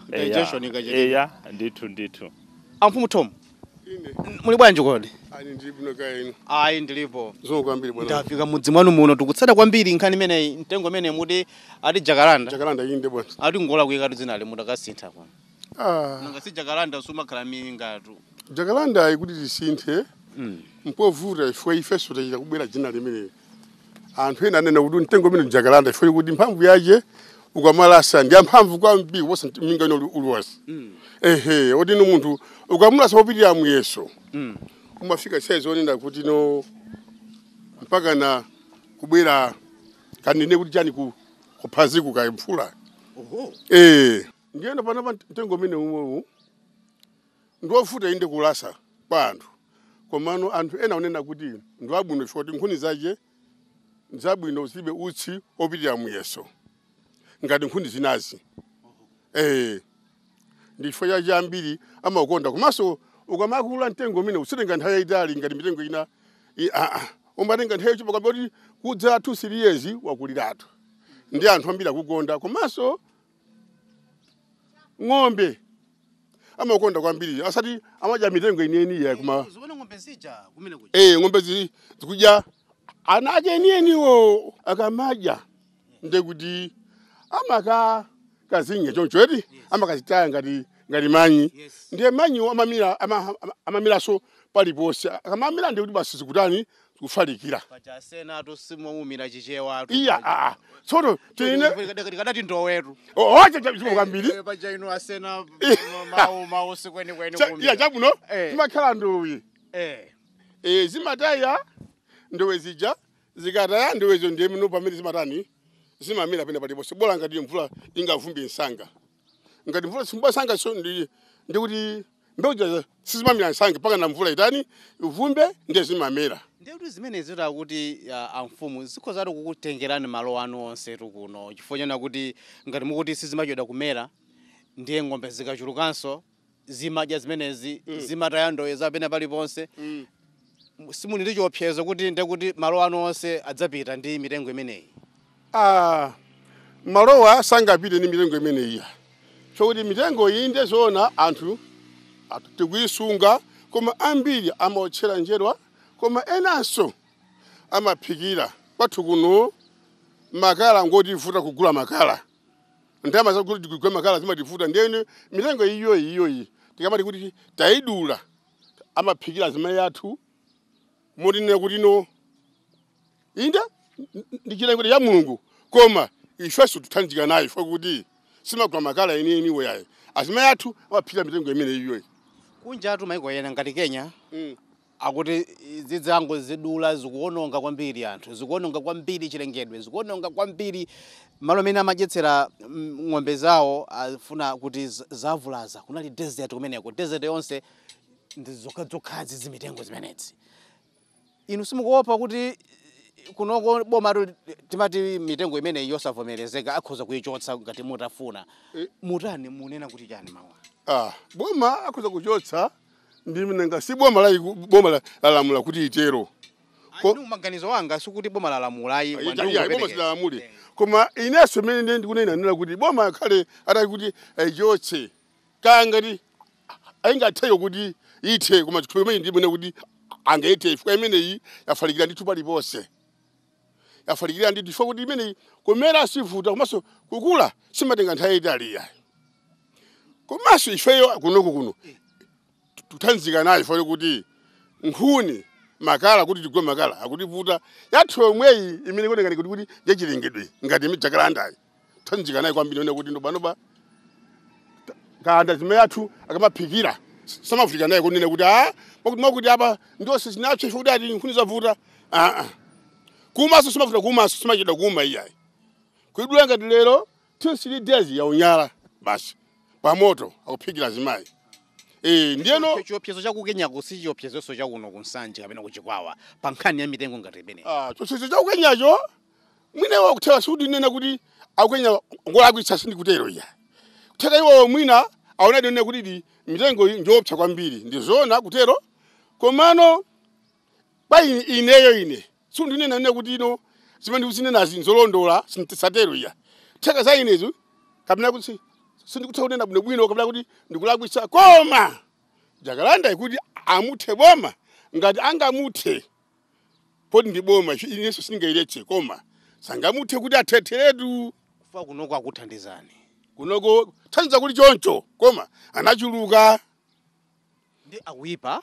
ndithu. Amfumu Tomu muli bwanji kodi? Ayi ndilipo. Zokwambiri bwana. Ndafika mudzi mwanu muno tikutsata kwambiri nkhani imene mtengo imene muti ati jacaranda. Jacaranda inde bwana. Ati ngola kuyikatu dzina ali mutakasintha kwa. Nanga si jacaranda sumakhala mingatu. Jacaranda ikuti tisinthe. Mpovuta ifwe ifeso tachita kubwera dzina limene. Anthu ena anena kuti mtengo imene jacaranda ifwe kuti mphamvu yaje ukamalasa ndi mphamvu kwambiri wosa minga ino uliwasi. Odi no munthu ukamulasa popitira muyeso. Umafika size onenda kuti no mpaka na kubwera kanene kuti chani kuphaziku ka mfula. Ngiyenda pana mtengo mene umwe ndofuta inde kulasa kwa anthu. Komano anthu ena onena kuti ndwabwino choti nkhuni zaje nzabwino zibe utsi opitira muyeso. Ngati nkhuni zinazi. Ndifo ya jambiri ama ukonda komanso ukamakula mtengo mene usirenga nthawi yaitali ngati mitengo ina umatenga nthawi chopa kuti kudza 2 years wakuliratu ndi anthu ambiri akugonda komanso ng'ombe amakonda kwambiri asati amadya mitengo ineni ya kuma zibona ng'ombe zija kumene kuja ng'ombe zikudya anaje nieniwo akamadya ndekuti amaka kazinye choncho eti amakazitaya ngati manyi ndiye manyi amamira so paliponse akamamira ndi kuti basi zikutani kufalikira pachasena to simumira Chichewa tsono tine kadati ndowetu kwambiri pacha ino asena mawu sikweni kumira chabuno timakhala ndowe zimataya ndowe zija zikataya ndiwezo ndiye mino pamene zimatani zimamira pene paliponse bora ngati mvula ingavumbi nsanga ngati mvula simbwa sanga so ndi kuti mbewu sizimamira nsanga paka na mvula itani ivumbe ndiye zimamera. Ndiye kuti zimenezi kuti amfumu zikhozatu kukutengerani malo anu onse kuno chifukwa chana kuti ngati mukuti sizimachoda kumera ndiye ng'ombe zikachulukanso zimadya zimenezi zimataya ndowe zapene paliponse. Simuni ndi chiopsezo kuti ndiye kuti malo anu onse adzapita ndi mitengo imeneyi. Malowa sangapite ndi mitengo imeneyi. Chokuti mitengo iyi ndiye zoona anthu tikuyisunga koma ambiri amaotchera njerwa koma enanso amaphikira kwathu kuno makala ngoti vuta kugula makala ndama zakuti kugula makala zimativuta ndene mitengo iyoyi tikamati kuti taidula amaphikira zimayi athu modinena kuti no inde ndichile kuti ya Mulungu koma ifeso tuthanjika nayo kuti simagula makala ine weyayi azimayi athu amaphikira mitengo imene iyoyi. Kunja atu maiko yena ngati Kenya akuti zidzango zidula zikuononga kwambiri anthu zikuononga kwambiri chilengedwe zikuononga kwambiri malo amene amadyetsera ng'ombe zawo afuna kuti zavulaza kunali desert kumeneko desert yonse ndi zokhadzokhazi zimitengo zimenezi. Inu simukuopa kuti kunoko boma timati mitengo imene yosavomerezeka akhoza kuyichotsa ngati mutafuna mutani munena kuti chani mawa? Boma akhoza kuchotsa ndiminanga si boma lalamula kuti itero. Ko maganizo wanga sikuti boma lalamula ayi boma silalamule. Koma ineso mene ndikunena nena kuti boma khale ataki kuti achotse kangati aingatheyo kuti ithe koma chikhoyo ndimene kuti angaite ifika imene iyi yafalikira ndi thupa lipose. Yafalikira ndi ifo kuti imene komera sivuta komaso kukula simatenga nthawi italiya. Komaso ifeyo kuno tuthanzika nayo ifo kuti nkhuni makala kuti tigwe makala akuti vuta yathu yomweyi imene koneka kuti yachilengedwe ngati mijakalanda tuthanzika nayo kwambiri one kuti ndobanoba kanda zime yathu akamaphikira samafika nayo kunena kuti makuti apa ndose sinapse ifo kuti nkhuni zavuta kumaso simafuta kumaso simachida kuma iyayi kuidula ngati lero 2-3 days ya unyala basi pamoto akuphikira zimayi. Ndiyeno chiopsezo cha ku Kenya si chiopsezo cha kuno kunsanje kapena kuchikwawa pa nkhani ya mitengo ngati imene. Chiopsezo cha ku Kenyacho mwina wakuthewa sikuti nena kuti akukenya ngolakwitsa sindikutero iya kutheka iwo mwina aona nena kuti mitengo ndiopsa kwambiri ndizoona kutero komano pa ineyo sindinena nena kuti zimene uzinena zinzolondola sintisatero iya theka za inezo kapena kuti sindikutha kunena bwino kapena kuti ndikulakwitsa koma jakalanda ikuti amuthe boma ngati angamuthe poti ndi boma ineso singayiletse koma sangamuthe kuti athetheretu kufa kunoko akuthandizani kunoko thandiza kuli choncho koma anachuluka ndi akuipa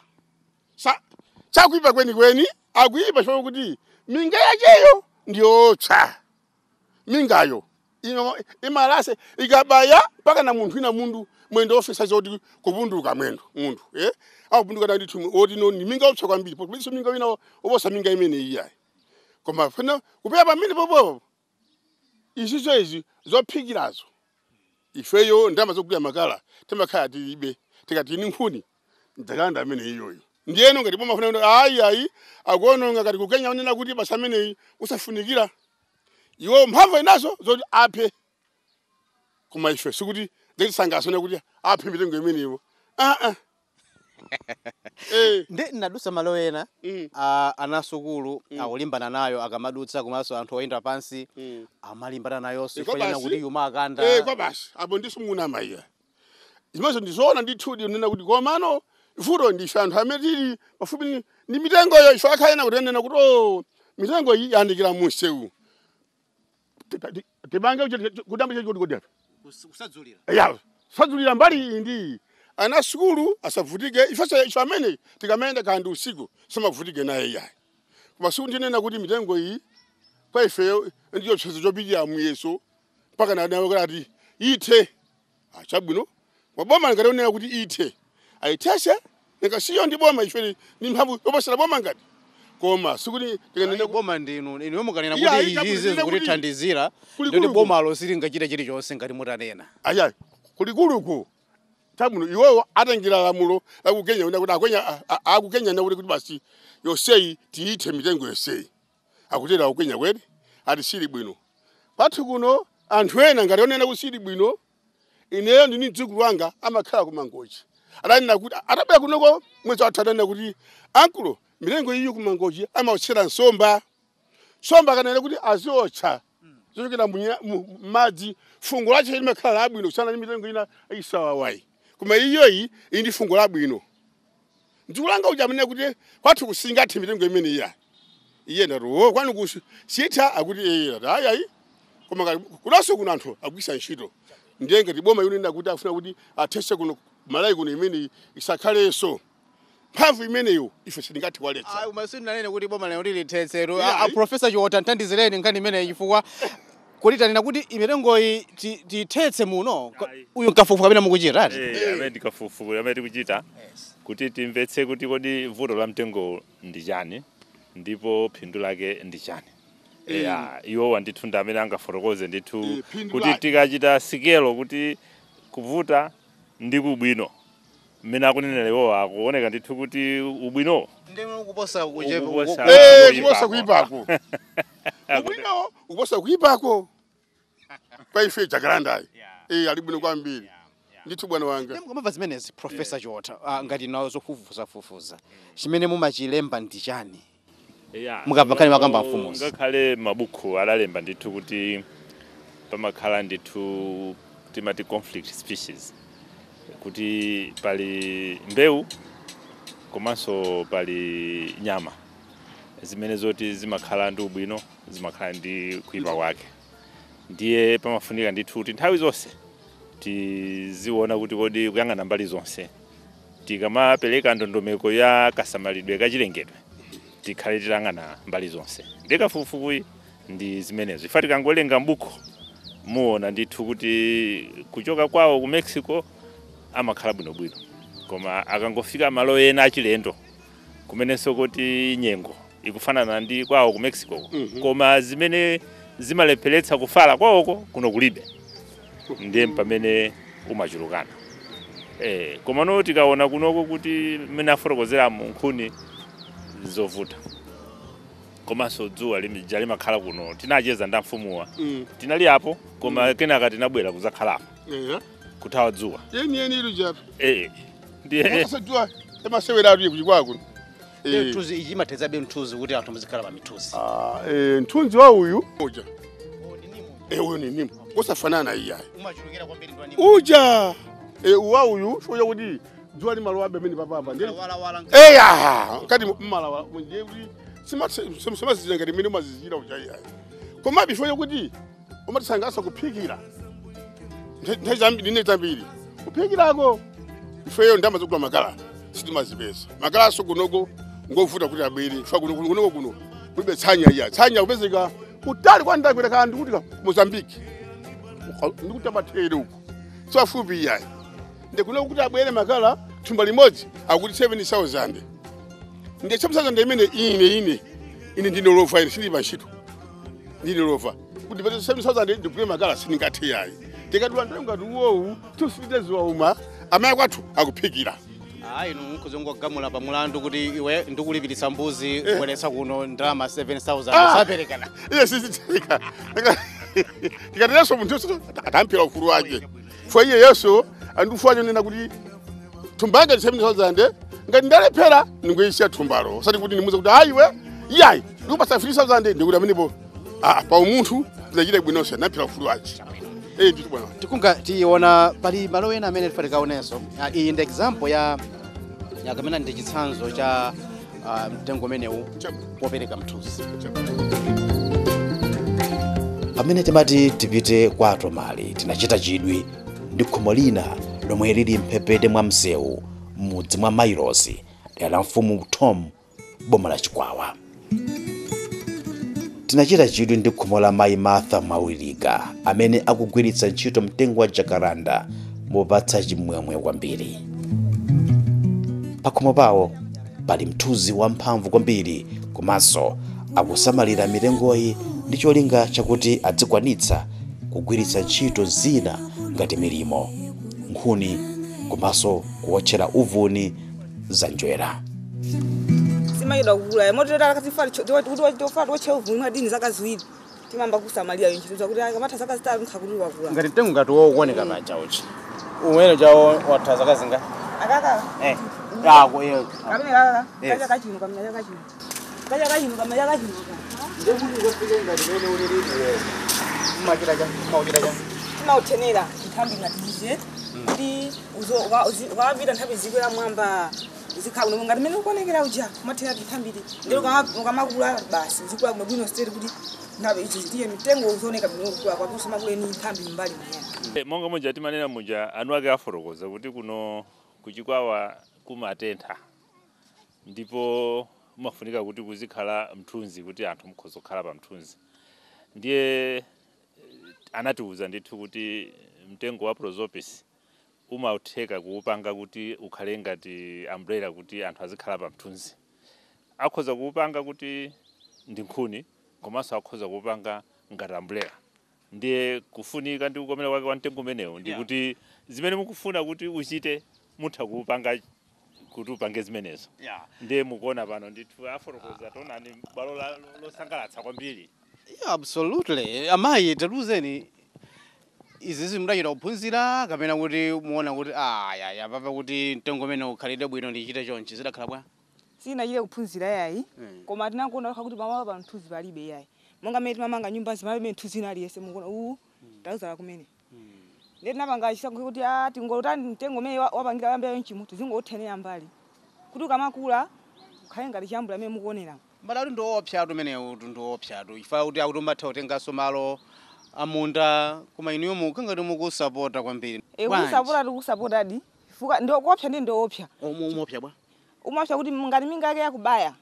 chakuipa kweni akuipa chifukwa kuti minga yacheyo ndiotsa mingayo imalase ikabaya mpaka na munthu ina mundu mwendo ofisa zoti kupunduka mundu akupunduka na ndithu oti ni minga opsa kwambiri pokuliso minga wina oposa minga imene iyayi koma funa kupeya pamene popo izi zophikirazo ifeyo ndama zokugula makala temakhala tilibe tikati ni nkhuni ndakanda amene iyoyo ndiyeno ngati boma funa ayi akuononga ngati kukenya unena kuti basa amene usafunikira iwo mphamvu inazo zoti aphe koma ife sikuti ndisangasone kuti aphe mitengo imeneyo ndi nadusa malo ena anasukulu akulimbana nayo akamadutsa komanso anthu oyenda pansi amalimbana nayo sifanya kuti yuma akanda kwa basi apo ndiso muna maiya zimazo ndizoona ndithudi nena kuti komano ifuto ndi anthu amene tili pafupi ni mitengo yo ifa akayena kutenena kuti mitengo iyi yandikira munsewu tibange kudamba choti kusadzulira sadzulira mbali ndi ana sukulu asavutike ifasa amene tikamenda kandi usiku samavutike naye yayi koma siku ndinena kuti mitengo iyi kwa ifeyo ndiyo chizo chopikira muyeso mpaka nawo kuti ithe chabwino waboma ngati unena kuti ithe ayithese ngasiyo ndi boma ife ni mphamvu yopasira boma ngati koma sikuti tikanene boma ndinu inu mukanena kuti izi zikutithandizira ndi boma lo silingachita chilichonse ngati mutanena aya kulikuluku tamuno iwewo atangira lamulo lakukenya kuti akukenya na kuti basi yosei tiithe mitengo yosei akutera akukenya kweli ati sili bwino pathu kuno anthu ena ngati onena kusili bwino ineyo ndini dzukulu wanga amakhala kumangochi adanena kuti atabwera kunoko mwezi wathatana kuti ankulo mitengo iyi kumangochi amaochera nsomba kanena kuti aziocha zochokera madzi fungo lache limakhala labwino kusiyana ndi mitengo ina isawawai koma iyoyi ndi fungo labwino dzukulu langa uja amene kuti kwathu kusingathe mitengo imene iye ndaro kwanu kusitha akuti ayayi koma kunanso kuna anthu akugwisa ntchito ndiye ngati boma yonena kuti afuna kuti athese kuno Malawi kuno imene isakhalenso mphamvu imeneyo ife sitingathe kuwaletsa umasini nanene kuti boma lero lilithetsero Professor Chiwota nthandizireni nkhani imeneyi chifukwa kuti tanena kuti imitengoyi tithetse muno uyu kafukufuku amene mukuchita ati amene ndikafukufuku amene tikuchita kuti timvetse kuti kodi vuto la mtengo ndi chani ndipo phindu lake ndi chani iwo wandithunda amene angafotokoze ndithu kuti tikachita sikelo kuti kuvuta ndi kubwino mmene akunenera iwo akuoneka ndithu kuti ubwino ndimo kuposa kuposa kuipako ubwino kuposa kuipako pa ife Jacaranda ali bwino kwambiri ndithu bwana wanga ndimukamba zimenezi Professor Chiwota ngati nawo zofufuza chimene mumachilemba ndi chani mukabva kale makamba mfumu ngakhale mabuku alalemba ndithu kuti pamakhala ndithu timati conflict species kuti pali mbewu komanso pali nyama zimene zoti zimakhala ndi ubwino zimakhala ndi kuipa kwake ndiye pamafunika ndithu kuti nthawi zonse tiziona kuti kodi kuyang'ana mbali zonse tikamapereka ndondomeko ya kasamalidwe kachilengedwe tikhale titang'ana mbali zonse ndikafukufuku ndi zimenezo ifa tikangolenga mbuku muona ndithu kuti kuchoka kwawo ku Mexico amakhala bwinobwino koma akangofika malo ena achilendo kumenenso kuti nyengo ikufanana ndi kwawo ku Mexico koma zimene zimalepheretsa kufala kwawoko kuno kulibe ndiye pamene umachulukana koma no tikaona kunoko kuti mmene afotokozera mu nkhuni zovuta komanso dzuwa limakhala kuno tinacheza nda mfumuwa tinali apo koma kenaka tinabwera kuzakhalapo kuthawa dzuwa yeni ilu japo ndiye dzuwa emasewera ati kuchikwako mthunzi ichi imathezabe mthunzi kuti anthu muzikhala pa mithunzi mthunzi wa uyu uja uyu ni nimu kusafanana iyayi umachulukira kwambiri ndo nimu uja wa uyu shoya kuti dzuwa limalowa bemeni papapa ndiye kati mmalawa ndiye kuti simazizira ngati mmene umazizira uja iyayi koma bifo kuti umatisangasa kuphikira ndine tambiri kuphikirako ifeyo ndamba zokula makala sitimazipeza makala so kunogo ngovuta kuti abere fa kunogo kuno kulibe tsanya kupezeka kutali kwa ndakwera kantu kuti Mozambique ndikuti abathere uko so afupi iyayi nde kunogo kuti abwere makala thumba limodzi akuti 70,000 nde 70,000 imene ine ndine lova ine silipa ntchito ndine lova kuti pete 70,000 ndikule makala siningathe yayi tikadula ngati uwowu tusiteziwa uma amaya kwathu akuphikira inu nkuzongogamula pa mulandu kuti iwe ndikulipirisa mbuzi kubweretsa kuno ndalama 7,000 saperekana sisitika tikatileso munthu atampira ukulu wake fo iye yeso andifuanya nena kuti thumbanga 7,000 ngati ndalephera ningoyisiya thumbalo osati kuti ndimuze kuti iwe yayi ndikupasa 3,000 ndikuti amenepo pa umunthu tidachita bwinonse anaphira ukulu wake tikunga tiona pali malo ena amene tifatikaonenso iyi ndi example ya kamene ndi chitsanzo cha mtengo umenewu popereka mthunzi pamene timati tipite kwa atomali tinachita chidwi ndi khomo lina lomwe lili mphepete mwa msewu m'mudzi mwa Mairosi dera la mfumu Tom boma la Chikwawa tinachita chidwi ndi khomo la mayi Martha Mawiriga amene akugwiritsa ntchito mtengo wa jacaranda mopatsa chimwemwe kwambiri. Pakhomo pawo pali mthunzi wamphamvu kwambiri komanso akusamalira mitengoyi ndi cholinga chakuti adzikwanitsa kugwiritsa ntchito zina ngati milimo, nkhuni komanso kuwotchera uvuni za njwera. Simayida kugula motera akazifali kuti uvuni madini zaka ziwiri timamba kusamalira yonchi kuti akamata zaka zitatu nkhakuli wakula ngati mtengo ngati wokuoneka paja uchi umene jawo watha zaka zinga akaka yako iyo kamene kaka kaja kachino kamenya kachino kaja kachino kamenya kachino ndio kuti ngofike ngati mene uliripo makira ja timautenera nthambi ngatize kuti ukavita nthambi zikwera mwamba zikhabu ngati mene ukuonekera uja kumathera nthambi ndiro ukamakula basi zikula bwino state kuti nabe ichi ndiye mitengo uzooneka bwino kwa kusema kule ni nthambi mbali mwenyewe. Monga muja timanena muja anu ake aforokoza kuti kuno kuchikwawa kumatentha ndipo mafunika kuti kuzikhala mthunzi kuti anthu mukhoza kukhala pa mthunzi. Ndiye anatiuza ndithu kuti mtengo wa Prosopis umautheka kuupanga kuti ukhale ngati umbrella kuti anthu azikhala pa mthunzi. Akhoza kuupanga kuti ndi nkhuni komanso akhoza kuupanga ngati umbrella. Ndiye kufunika ndi kukomera kwake kwa mtengo umenewu ndi kuti zimene mukufuna kuti uchite mutha kuupanga kuti upange zimenezo. Ndiye mukuona pano ndithu aforokoza tonani bwalo losangalatsa kwambiri. Absolutely. Amayi taluzeni izizi mudachita kuphunzira kapena kuti muona kuti ya papa kuti mtengo umene ukhalire bwino ndichite chonchi zidakhala bwa sinachite kuphunzira yayi koma tinakuona kuti pamalo pa mthunzi palibe yayi monga mmene timamanga nyumba zimalibe mthunzi inaliyese mukuona tauza kumene ndiye tinapanga chisankho kuti tingolotani mtengo umene wapangira yambeyo nchimu tizingothenera mbali kuti ukamakula ukhale ngati chambula mmene mukuonera mbadali ndiwoopsa tumenewu ndiwoopsatu ifa kuti akutombatha kutenganso malo amunda kuma inuyo mukangati mukusapota kwambiri kusapota tikusapotadi fuka ndio kuopsa ndi ndiopsa umopsa bwa umopsa kuti ngati minga yake yakubaya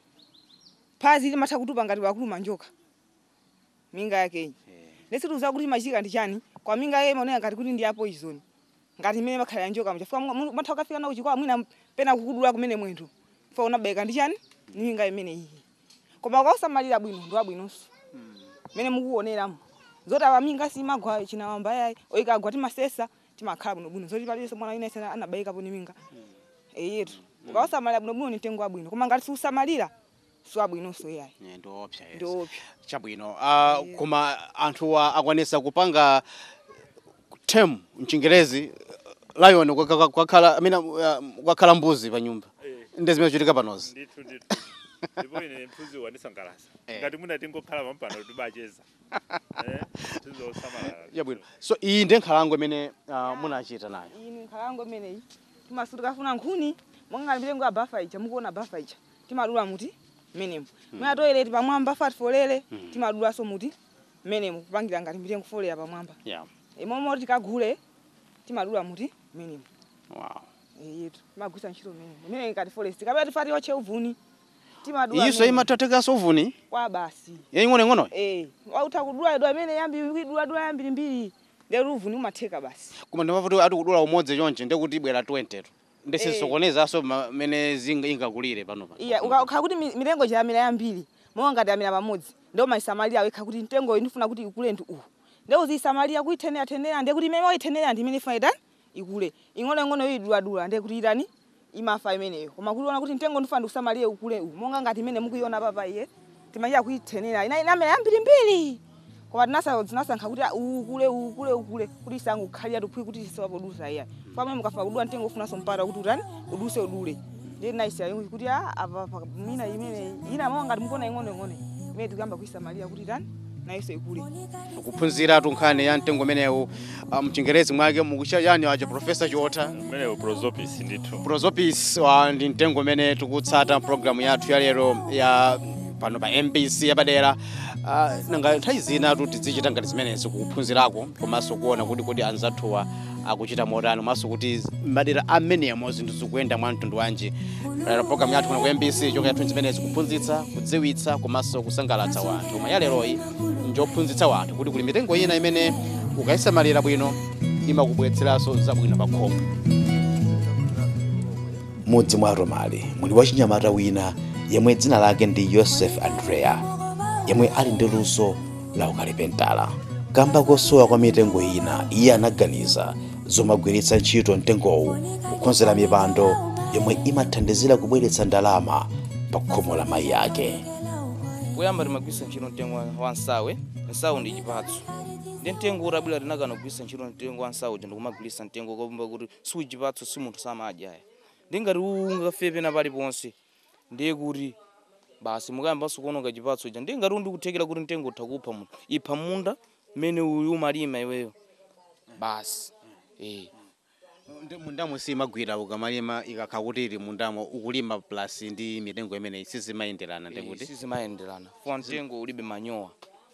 phazi limatha kutupa ngati wakuluma njoka minga yake nesi tuza kuti machika ndi chani kwa minga yake imaoneka ngati kuti ndi ya poison ngati imene makhala ya njoka mchafuka matha ukafika na uchikwa mwina pena kukudula kumene mwendo fa unabeka ndi chani ni minga imene iyi koma ukausamalira bwino ndo abwinonso mene mukuoneramo zoti abaminga simagwa chinawamba yayi oikagwa timasesa timakhala bwino zoti paliso mwana ine sana anabaika poni minga yetu ukausamalira bwino ni mtengo wabwino koma ngati usamalira so abwinonso yayi ndiopsa ndiopsa chabwino koma anthu akwanisa kupanga term mchingerezi lion kwakhala mbuzi pa nyumba ndezimene zochitika panozi ndithu ndipo ine mphunzi wandisangalatsa ngati muna tingokhala pampano tibacheza tizosamalala yabwino so iyi ndi nkhalango imene munachita nayo iyi nkhalango imene iyi timasuti kafuna nkhuni monga mitengo ya bafa ija mukuona bafa ija timadula muti menemo mwa toilet pamwamba fat folele timadula so muti menemo kupangira ngati mitengo folele pamwamba imomo tikagule timadula muti menemo yetu magusa ntchito mene ngati forest kapena tifati wache uvuni timadula iso imatateka so uvuni kwa basi ngono wauta kudula ndo amene yambi kudula yambiri mbiri lero uvuni umatheka basi koma ndimafoti ati kudula umodzi chonche ndekuti ibwera 20 ndesisokoneza so mene ingakulire pano ukhakuti mitengo jamira yambiri monga ngati amira pamodzi ndo maisamalira wekha kuti mtengo ndifuna kuti ikule ndi ndo uzisamalia kuitenera ndekuti meme waitenera ndi mene faida ikule ing'ono idula ndiye kuti irani imafa imeneyo koma kuliona kuti mtengo ndifuna ndikusamalie ukule monga ngati imene mukuiona papa iye timachita kuitenera inamera yambiri koma tinasankha kuti ukule kuti sangu kukhalira tuphi kuti sisapodusa iya pamwe mukafa kudula mtengo ufunaso mpata kuti utani udule ndiye naisa kuti apa mina imene ina monga ngati mukona ing'ono imene tikamba kuisamalia kuti tani naiso ikule kuphunzira tunkhane ya mtengo menewu mchingerezi mwake mukucha yani aje professor Jota menewu Prosopis ndithu Prosopis ndi mtengo mene tikutsata program yathu ya lero ya pano pa MBC yapadera nanga nthawi zina kuti tizichita ngati zimenezi kuphunzirako komanso kuona kuti anzathuwa akuchita motani maso kuti madera amenemo zinthu zikuyenda mwa mtundu wanji program yathu kuno ku MBC choka yathu zimenezi kuphunzitsa kudziwitsa komanso kusangalatsa wanthu koma ya leroyi njophunzitsa wanthu kuti kuli mitengo ina imene ukayisamalira bwino imakubweretseranso zabwino pa khomo. Mudzi mwa Romali muli wachinyamata wina yemwe dzina lake ndi Joseph Andrea, yemwe ali ndi luso la ukalipentala. Kamba kosowa kwa mitengo ina, iye anaganiza zomagwiritsa ntchito mtengowu kukonzera mipando yomwe imathandizira kubweretsa ndalama pa khomo la mayi ake. Kuyamba timagwiritsa ntchito mtengo wa nsawe. Nsawu ndi chipatso. Ndi mtengo urabwera tinakana kugwiritsa ntchito mtengo wa nsawu ndikumagwiritsa mtengo komba kuti si chipatso si munthu samadya. Ndingati ungafe pena paliponse ndiye kuti basi mukayambanso kuononga chipatso ija ndingati ndikuthekera kuti mtengo utakupha munthu ipha munda mmene uyu umalima iweyo basi. Mundamo simagwira ukamalima ikakha kuti ili mundamo ukulima plus ndi mitengo imene sizimayenderana ndikuti sizimayenderana fo mtengo ulibe manyowa.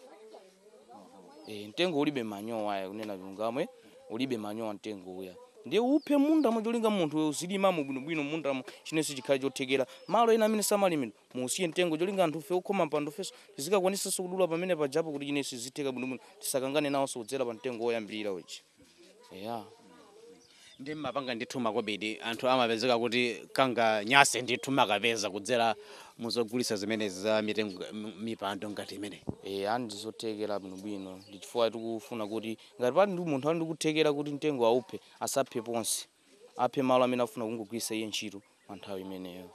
Mtengo ulibe manyowa aya kunena ngamwe ulibe manyowa mtengo uya ndiye uphe munda mojolinga munthu uzilima bwinobwino mundamo chinenso chikhale chothekera malo ena amene samalimidwa musiye mtengo jolinga anthu fe ukhoma mpando feso tizikakwanisa kudula pamene pajapo kuti chinenso zitheka bwinobwino tisakangane nawonso kudzera pa mtengo woyambirira uchi. ndi mapanga ndithu makobidi anthu amapezeka kuti kanga nyase ndithu makapeza kudzera muzogulitsa zimenezi za mitengo mipando ngati imene. Andizothekera bwinobwino ndichifukwa tikufuna kuti ngati pali ndi munthu ali ndikuthekera kuti mtengo awuphe asaphe ponse aphe malo amene afuna kungogwiritsa iye ntchito pa nthawi imeneyo.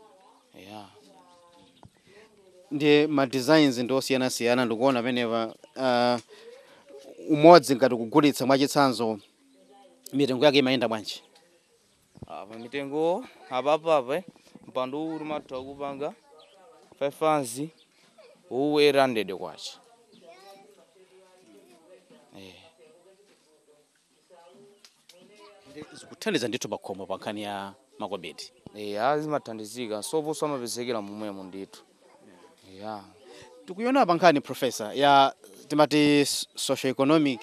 Ndi ma designs ndosiyanasiyana ndikuona penepa umodzi ngati kugulitsa mwachitsanzo mitengo yake imayenda bwanji? Apa mitengo apa mpando uli matha kupanga 5 uwu 800 kwacha. Zikuthandiza ndithu pakhomo pa nkhani ya makobidi. Zimathandizika soposo amapezekera momwemo ndithu. Tikuiona pa nkhani professor ya timati socio economic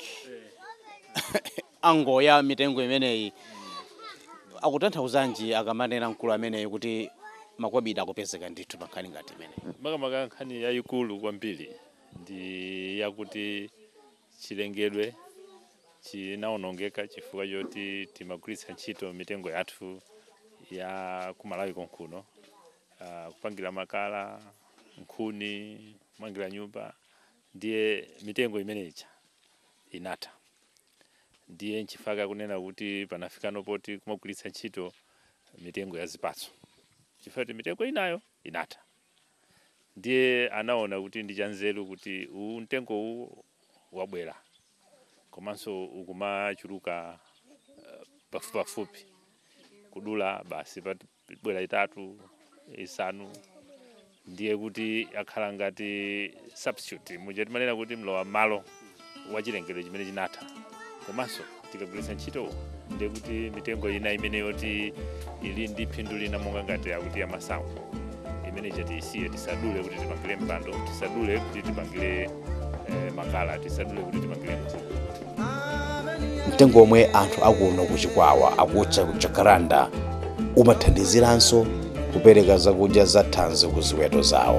ango ya mitengo imeneyi akutanthauzanji akamanena mkulu ameneyi kuti makobidi akupezeka ndithu pa nkhani ngati imeneyi? Makamaka nkhani yayikulu kwambiri ndi yakuti chilengedwe chinawonongeka chifukwa choti timagwiritsa ntchito mitengo yathu ya ku Malawi konkuno kupangira makala, nkhuni, kumangira nyumba, ndiye mitengo imeneyi inatha. Ndiye nchifaka kunena kuti panafikano poti kumagwiritsa ntchito mitengo ya zipatso chifukwa mitengo inayo inatha. Ndiye anaona kuti ndi chanzeru kuti mtengo uwu wabwera komanso ukumachuluka pafupi kudula basi bwera itatu isanu ndiye kuti akhala ngati substitute muje timanena kuti mlowa malo wa chilengedwe chimene chinatha. Komanso tikagwiritsa ntchito ndiye kuti mitengo ina imene yoti ili ndi phindu lina monga ngati yakuti ya masango imene tisiye tisadule kuti tipangire mpando, tisadule kuti tipangire makala, tisadule kuti tipangire kuti. Mtengo omwe anthu akuno ku Chikwawa akutcha ku Jacaranda umathandiziranso kupereka zakudya za thanzi ku ziweto zawo.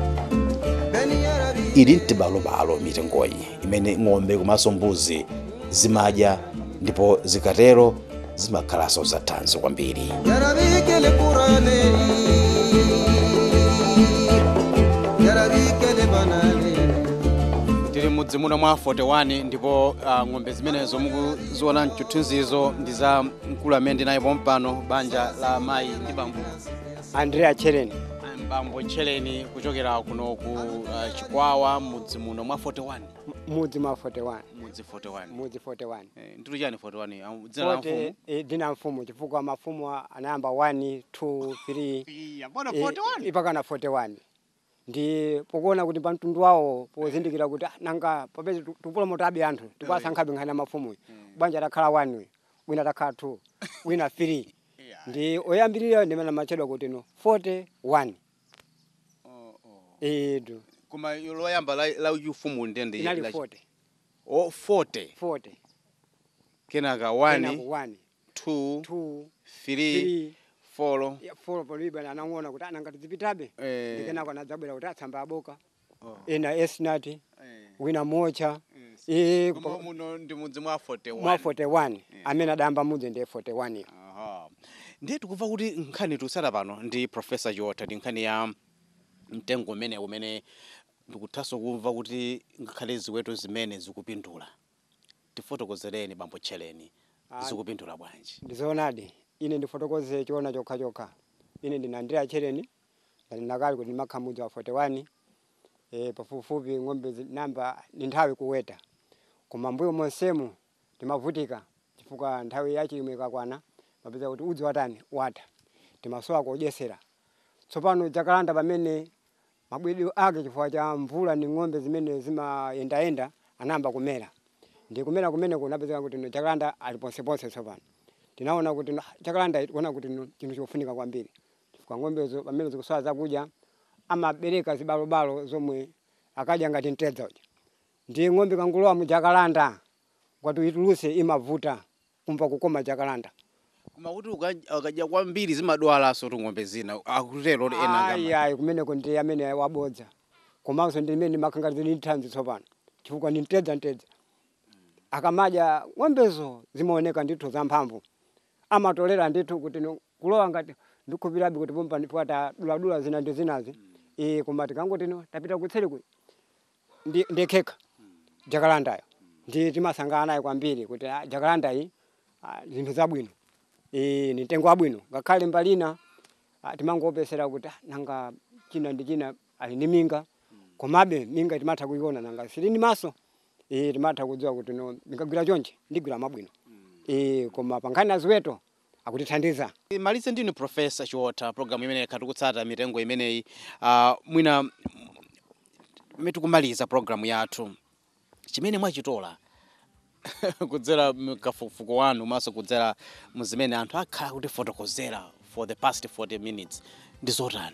Ili mtibalobalo mitengoyi imene ng'ombe komanso mbuzi zimadya ndipo zikatero zimakhalanso za thanzi kwambiri. Tili mudzi muno mwa 41 ndipo ng'ombe zimenezo mukuziona mchithunzizo ndi za mkulu amene naye pompano banja la mayi ndi bambo Andrea Cheleni. Bambo Cheleni kuchokera kuno ku Chikwawa mudzi muno mwa 41. Mudzi mwa 41. Mudzi 41. Mudzi 41. Ndulu chani 41? Dzina la mfumu? Dzina mfumu chifukwa mafumu anayamba 1 2 3. Mbona 41? Ipakana 41. Ndi pokuona kuti pa mtundu wawo pozindikira kuti nanga popeza tupulomota abi anthu tikwasankhabe nkhani mafumu. Banja takhala 1 wina takhala 2 wina 3. Ndi oyambirira ndimene machedwa kuti no 41. Edu. Kuma loyamba la ufumu ndende inali 40. 40. 40. Kenaka 1 2 3 4. 4 polibe anaona kuti ananga tizipitabe. Ndikenako anadzabwera kuti atsamba aboka. Ena esnati. Wina mocha. Muno ndi mudzi mwa 41. Mwa 41. Amene adamba mudzi ndi 41. ndiye tikuva kuti nkhani tusala pano ndi Professor Chiwota ndi nkhani ya mtengo umene ndikuthaso kumva kuti ngakhale ziweto zimene zikupindula. Tifotokozereni bambo Tcheleni zikupindula bwanji? Ndizoonadi ine ndifotokoze chiona chokha ine ndinandira Tcheleni ndinakali kuti makhamudzi wa 41 pafupifupi ng'ombe namba ni nthawi kuweta koma mbuyo monsemu timavutika chifukwa nthawi yachimwe ikakwana mapeza kuti udzi watani wata timasowa kudyesera. Tsopano Jacaranda pamene mabwidwe ake chifukwa cha mvula ni ng'ombe zimene zimayendayenda anamba kumera. Ndi kumera kumene kunapezeka kuti Jacaranda ali ponseponse tsopano. Tinaona kuti Jacaranda ikuona kuti chinthu chofunika kwambiri. Chifukwa ng'ombezo pamene zikusowa zakudya amabereka zibalobalo zomwe akadya ngati ntedza uja. Ndi ng'ombe kangulowa mu Jacaranda kwati ituluse imavuta kumva kukoma Jacaranda. Koma kuti ukadya kwambiri zimadwala so ng'ombe zina akutero ena ngama. Ayi kumene kuti amene wabodza. Komanso ndi imene makangati ni thanzi tsopano. Chifukwa ni ntedza. Akamaja ng'ombezo zimaoneka ndithu zamphamvu. Amatolera ndithu kuti kulowa ngati ndikupirabe kuti pompa ndipata dula zina ndi zinazi. Koma tikangoti tapita kutseri ku ndekeka Jacaranda yo. Ndi timasangana naye kwambiri kuti Jacaranda iyi zinthu zabwino. Ni tengo abwino. Ngakhale mbalina timangopesera kuti nanga china ndi china ali ni minga. Komabe minga timatha kuiona nanga sili ni maso. Timatha kudziwa kuti ndikagwira chonje ndigwira mabwino. Koma pankhani ziweto akutithandiza. Malize ndinu Professor Chiwota program imene ikatukutsata mitengo imeneyi mwina metukumaliza program yathu. Chimene mwachitola kudzera mkafukufuku wanu maso kudzera muzimene anthu akhala kuti fotokozera for the past 40 minutes ndizotani?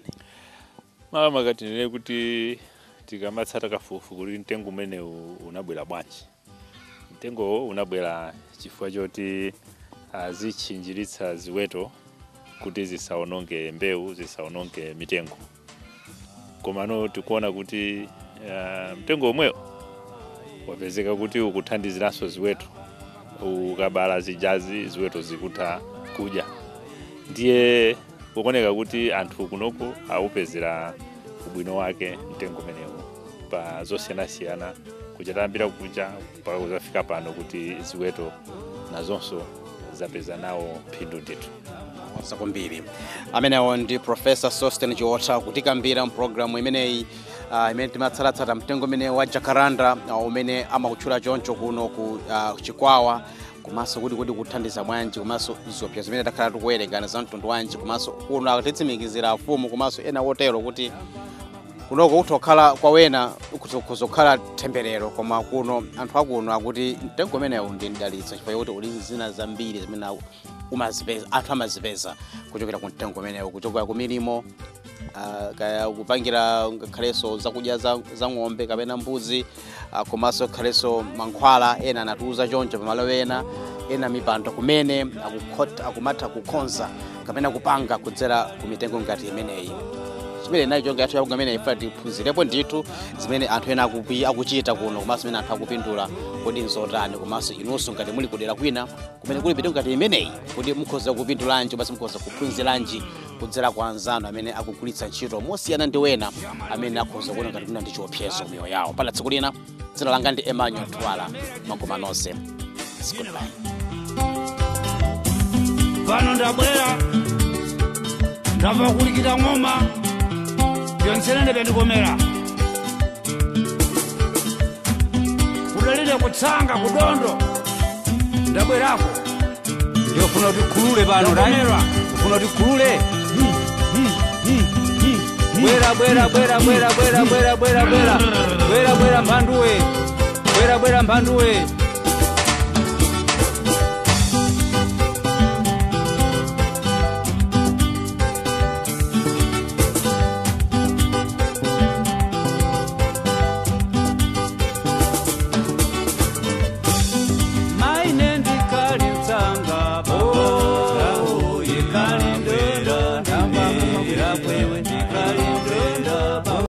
Mama kati nene kuti tikamatsata kafukufuku kuti mtengo umene unabwera bwanji. Mtengo unabwera chifukwa choti azichinjiritsa ziweto kuti zisaononge mbewu, zisaononge mitengo. Komano tikuona kuti mtengo omwewo wapezeka kuti ukuthandiziranso ziweto. Ukabala zijazi ziweto zikutha kudya. Ndiye kukoneka kuti anthu kunoko awupezera ubwino wake mtengo umenewo pa zosiyanasiyana kuchitambira kuja mpaka kuzafika pano kuti ziweto nazonso zapeza nawo phindu ndithu. Kwambiri amenewo ndi Professor Chiwota kutikambira program imeneyi imene timatsalatsala mtengo umene wa Jacaranda umene amakutchula choncho kuno ku Chikwawa komanso kuti kuthandiza bwanji komanso zopya zimene takhala tikuwerengana za mtundu wanji komanso kuno akutitsimikizira afumu komanso ena wotero kuti kunoko kutokhala kwawena kuzokhala temberero koma kuno anthu akuno akuti mtengo umenewu ndi mdalitso chifukwa kuti uli zina zambiri zimene umazipeza anthu amazipeza kuchokera ku mtengo umenewu kuchokera ku milimo kaya kupangira ngakhaleso zakudya za ng'ombe kapena mbuzi komanso khaleso mankhwala ena anatuza choncho pamalo ena mipando kumene akumatha kukonza kapena kupanga kudzera ku mitengo ngati imeneyi. Chimene nayo chonga yathu yakugamene ifuna tiphunzirepo ndithu zimene anthu ena akuchita kuno komanso zimene anthu akupindula kodi nzotani komanso inunso ngati muli kudera kwina kumene kuli mitengo ngati imeneyi kodi mukhoza kupindulanji komanso mukhoza kuphunziranji kudzera kwa anzanu amene akugwiritsa ntchito mosiyana ndi wena amene akhoza kuona ngati kuna ndi chiopsezo miyoyo yawo. Pala tsiku lina dzina langa ndi Emmanuel Thuwala makoma nonse. Goodbye. Pano ndabwera ndamva kulikita ng'oma yonsene bendikomera kudalire kutsanga kudondo ndabwerako ndiyofuna kuti kulule pano ndanerwa ufuna kuti kulule bwera mbanduwe